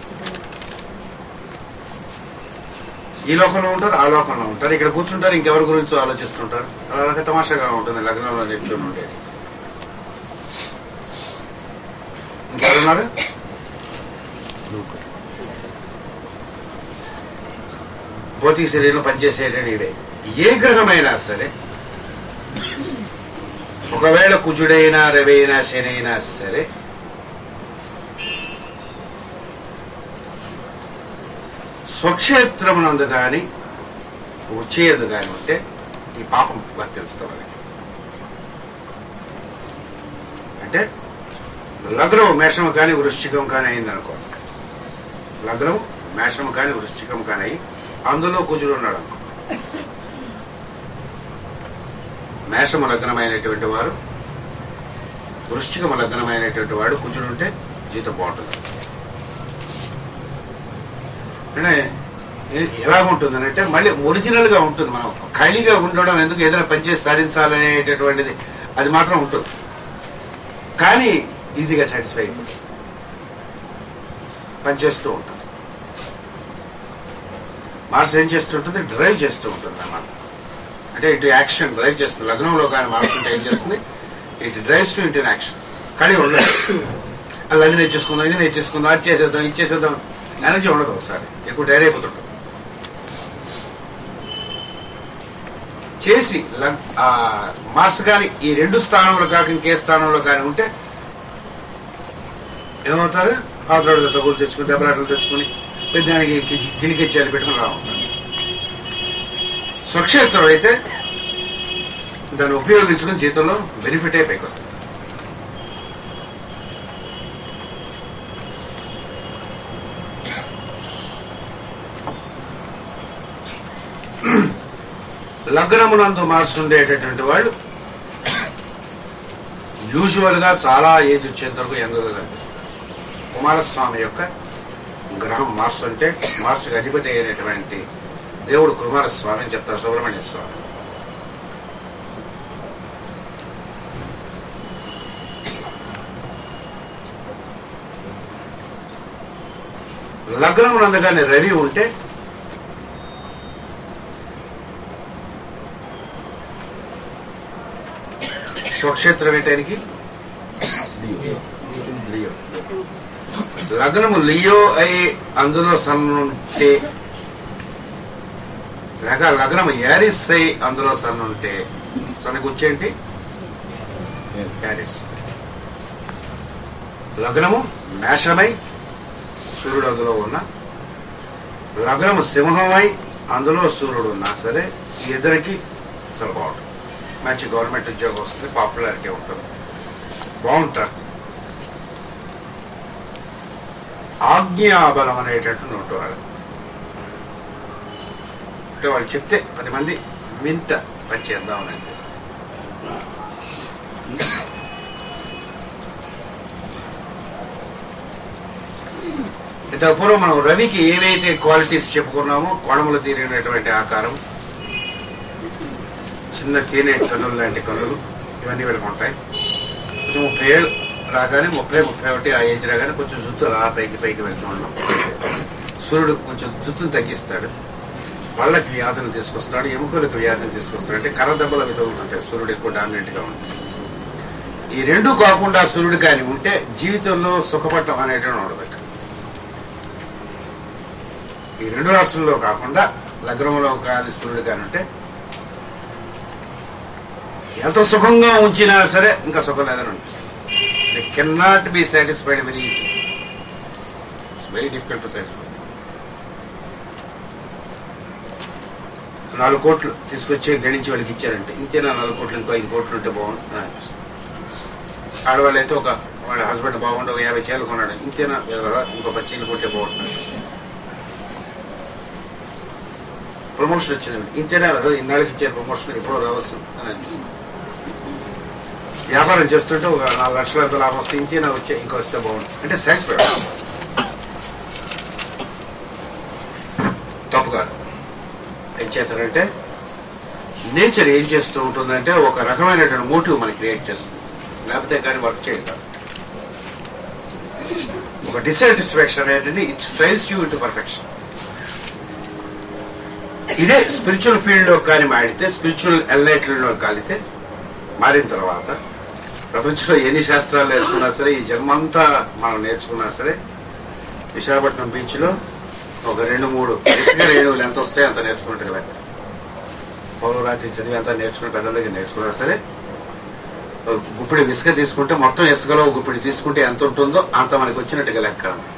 ఈ లోకంలో ఉంటారు, ఆ లోకంలో ఉంటారు, ఇక్కడ కూర్చుంటారు, ఇంకెవరి గురించో ఆలోచిస్తుంటారు. అలాగే తమాషాగా ఉంటుంది లగ్నంలో నెప్ట్యూన్ ఉండేది. ఇంకెవరున్నారు? భౌతిక శరీరంలో పనిచేసేటండి ఇదే. ఏ గ్రహమైనా సరే, ఒకవేళ కుజుడైనా రవైనా శని అయినా సరే, స్వక్షేత్రమునందు గాని ఉచ్చేయందు గాని ఉంటే ఈ పాపం వర్తిస్తాం. అంటే లగ్నం మేషం కానీ వృశ్చికం కానీ అయిందనుకో, లగ్నం మేషం కానీ వృశ్చికం కానీ అయి అందులో కుజుడు ఉన్నాడు. మేషము లగ్నమైనటువంటి వారు, వృశ్చికము లగ్నమైనటువంటి వాడు కుజుడు ఉంటే జీతం బాగుంటుంది. అంటే ఎలాగుంటుందని అంటే మళ్ళీ ఒరిజినల్ గా ఉంటుంది. మనం ఖాళీగా ఉండడం ఎందుకు, ఏదైనా పనిచేసి సాధించాలనేటటువంటిది అది మాత్రం ఉంటుంది, కానీ ఈజీగా సాటిస్ఫై అయిపోతుంది, పనిచేస్తూ ఉంటుంది. మార్స్ ఏం చేస్తుంటుంది, డ్రైవ్ చేస్తూ ఉంటుంది అన్నమాట. అంటే ఇటు యాక్షన్ డ్రైవ్ చేస్తుంది. లగ్నంలో కానీ మార్స్ ఉంటే ఏం చేస్తుంది, ఇటు డ్రైవ్స్ టు ఇటు యాక్షన్. కానీ ఉండదు, అది అది నేర్చేసుకుందాం, ఇది నేర్చేసుకుందాం, అది చేసేద్దాం, ఇది చేసేద్దాం, ఎనర్జీ ఉండదు. ఒకసారి ఎక్కువ టైర్ అయిపోతుంటాం. చేసి మార్స్ కానీ ఈ రెండు స్థానంలో కాక ఇంకే స్థానంలో కానీ ఉంటే ఏమవుతారు, ఆకులాడు తగులు తెచ్చుకుని దెబ్బలాటలు తెచ్చుకుని పెద్దానికి గిలికెచ్చాలి పెట్టుకుని రా ఉంటారు. స్వక్షేత్రం అయితే దాన్ని ఉపయోగించుకుని జీవితంలో బెనిఫిట్ అయి పైకి వస్తుంది. లగ్నమునందు మార్స్ ఉండేటటువంటి వాళ్ళు యూజువల్ గా చాలా ఏజ్ వచ్చేంత వరకు యంగ్గా కనిపిస్తారు. కుమారస్వామి యొక్క గ్రహం మార్స్ అంటే మార్స్కి అధిపతి అయినటువంటి దేవుడు కుమారస్వామి అని చెప్తారు, సుబ్రహ్మణ్య స్వామి. లగ్నమునందుగానే రవి ఉంటే స్వక్షేత్రం ఏంటానికి లియో. లగ్నము లియో అయి అందులో సన్ ఉంటే, లేక లగ్నము యారిస్ అయి అందులో సన్ ఉంటే, సన్ గుచ్చేంటి యారిస్. లగ్నము మేషమై సూర్యుడు అందులో ఉన్న, లగ్నము సింహమై అందులో సూర్యుడు ఉన్నా సరే ఈ ఇద్దరికి చాలా బాగుంటుంది. మంచి గవర్నమెంట్ ఉద్యోగం వస్తుంది, పాపులారిటీ ఉంటుంది, బాగుంటారు. ఆజ్ఞాబలం అనేటటువంటి ఉంటారు. అంటే వాళ్ళు చెప్తే పది మంది వింత పని చేద్దామనండి. ఇంత పూర్వం మనం రవికి ఏవైతే క్వాలిటీస్ చెప్పుకున్నామో, కోణములు తీరినటువంటి ఆకారం, చిన్న తేనె కన్నులు లాంటి కన్నులు, ఇవన్నీ వీళ్ళకి ఉంటాయి. కొంచెం ముప్పై ఏళ్ళు రాగానే ముప్పై ముప్పై ఒకటి ఆ ఏజ్ రాగానే కొంచెం జుత్తు అలా పైకి పైకి వెళ్తూ ఉన్నాం. సూర్యుడు కొంచెం జుత్తును తగ్గిస్తాడు, వాళ్ళకి వ్యాధులు తీసుకొస్తాడు, ఎముకలకు వ్యాధులు తీసుకొస్తాడు. అంటే కర్ర దెబ్బలు అవి తగులుతుంటాయి, సూర్యుడు ఎక్కువ డామినెంట్ గా ఉంటుంది. ఈ రెండు కాకుండా సూర్యుడు కానీ ఉంటే జీవితంలో సుఖపడటం అనేటువంటి ఉండదు. ఈ రెండు రాష్ట్రంలో కాకుండా లగ్నంలో కానీ సూర్యుడు కానీ ఉంటే ఎంత సుఖంగా ఉంచినా సరే ఇంకా సుఖం లేదని అనిపిస్తుంది. They can not be satisfied very easy. It's very difficult to satisfy. నాలుగు కోట్లు తీసుకొచ్చి గణించి వాళ్ళకి ఇచ్చారంటే ఇంతేనా నాలుగు కోట్లు, ఇంకో ఐదు కోట్లు ఉంటే బాగుంటుంది అనిపిస్తుంది. ఆడవాళ్ళు అయితే ఒక వాళ్ళ హస్బెండ్ బాగుండే ఒక యాభై చీరలు కొన్నాడు, ఇంతేనా ఇంకో పది చీరలు కొంటే బాగుంటుంది. ప్రమోషన్ వచ్చింది, ఇంతేనా కదా ఇన్నాళ్ళకి ఇచ్చే ప్రమోషన్ ఎప్పుడో రావాల్సింది అని అనిపిస్తుంది. వ్యాపారం చేస్తుంటే ఒక నాలుగు లక్షల రూపాయలు లాభం వస్తే ఇంతేనా వచ్చే ఇంకో వస్తే బాగుంటుంది అంటే సాటిస్ఫైడ్. తప్పు కాదు. ఏం చేస్తారంటే నేచర్ ఏం చేస్తూ ఉంటుందంటే ఒక రకమైనటువంటి మోటివ్ మనకి క్రియేట్ చేస్తుంది, లేకపోతే కానీ వర్క్ చేయదు. ఒక డిసాటిస్ఫాక్షన్ ఏంటంటే it strives you into perfection. ఇదే స్పిరిచువల్ ఫీల్డ్ లో కానీ మాడితే, స్పిరిచువల్ ఎన్లైట్లలో కాలితే మారిన తర్వాత ప్రపంచంలో ఎన్ని శాస్త్రాలు నేర్చుకున్నా సరే, ఈ జన్మంతా మనం నేర్చుకున్నా సరే, విశాఖపట్నం బీచ్ లో ఒక రెండు మూడు ఇసుక రేణువులు ఎంత వస్తాయి అంత నేర్చుకుంటే కదా. పౌరు రాత్రి చదివి అంతా నేర్చుకుని పెద్దల దగ్గర నేర్చుకున్నా సరే, గుప్పిడి ఇసుక తీసుకుంటే మొత్తం ఇసుకలో గుప్పిడి తీసుకుంటే ఎంత ఉంటుందో అంత మనకి వచ్చినట్టుగా లెక్క.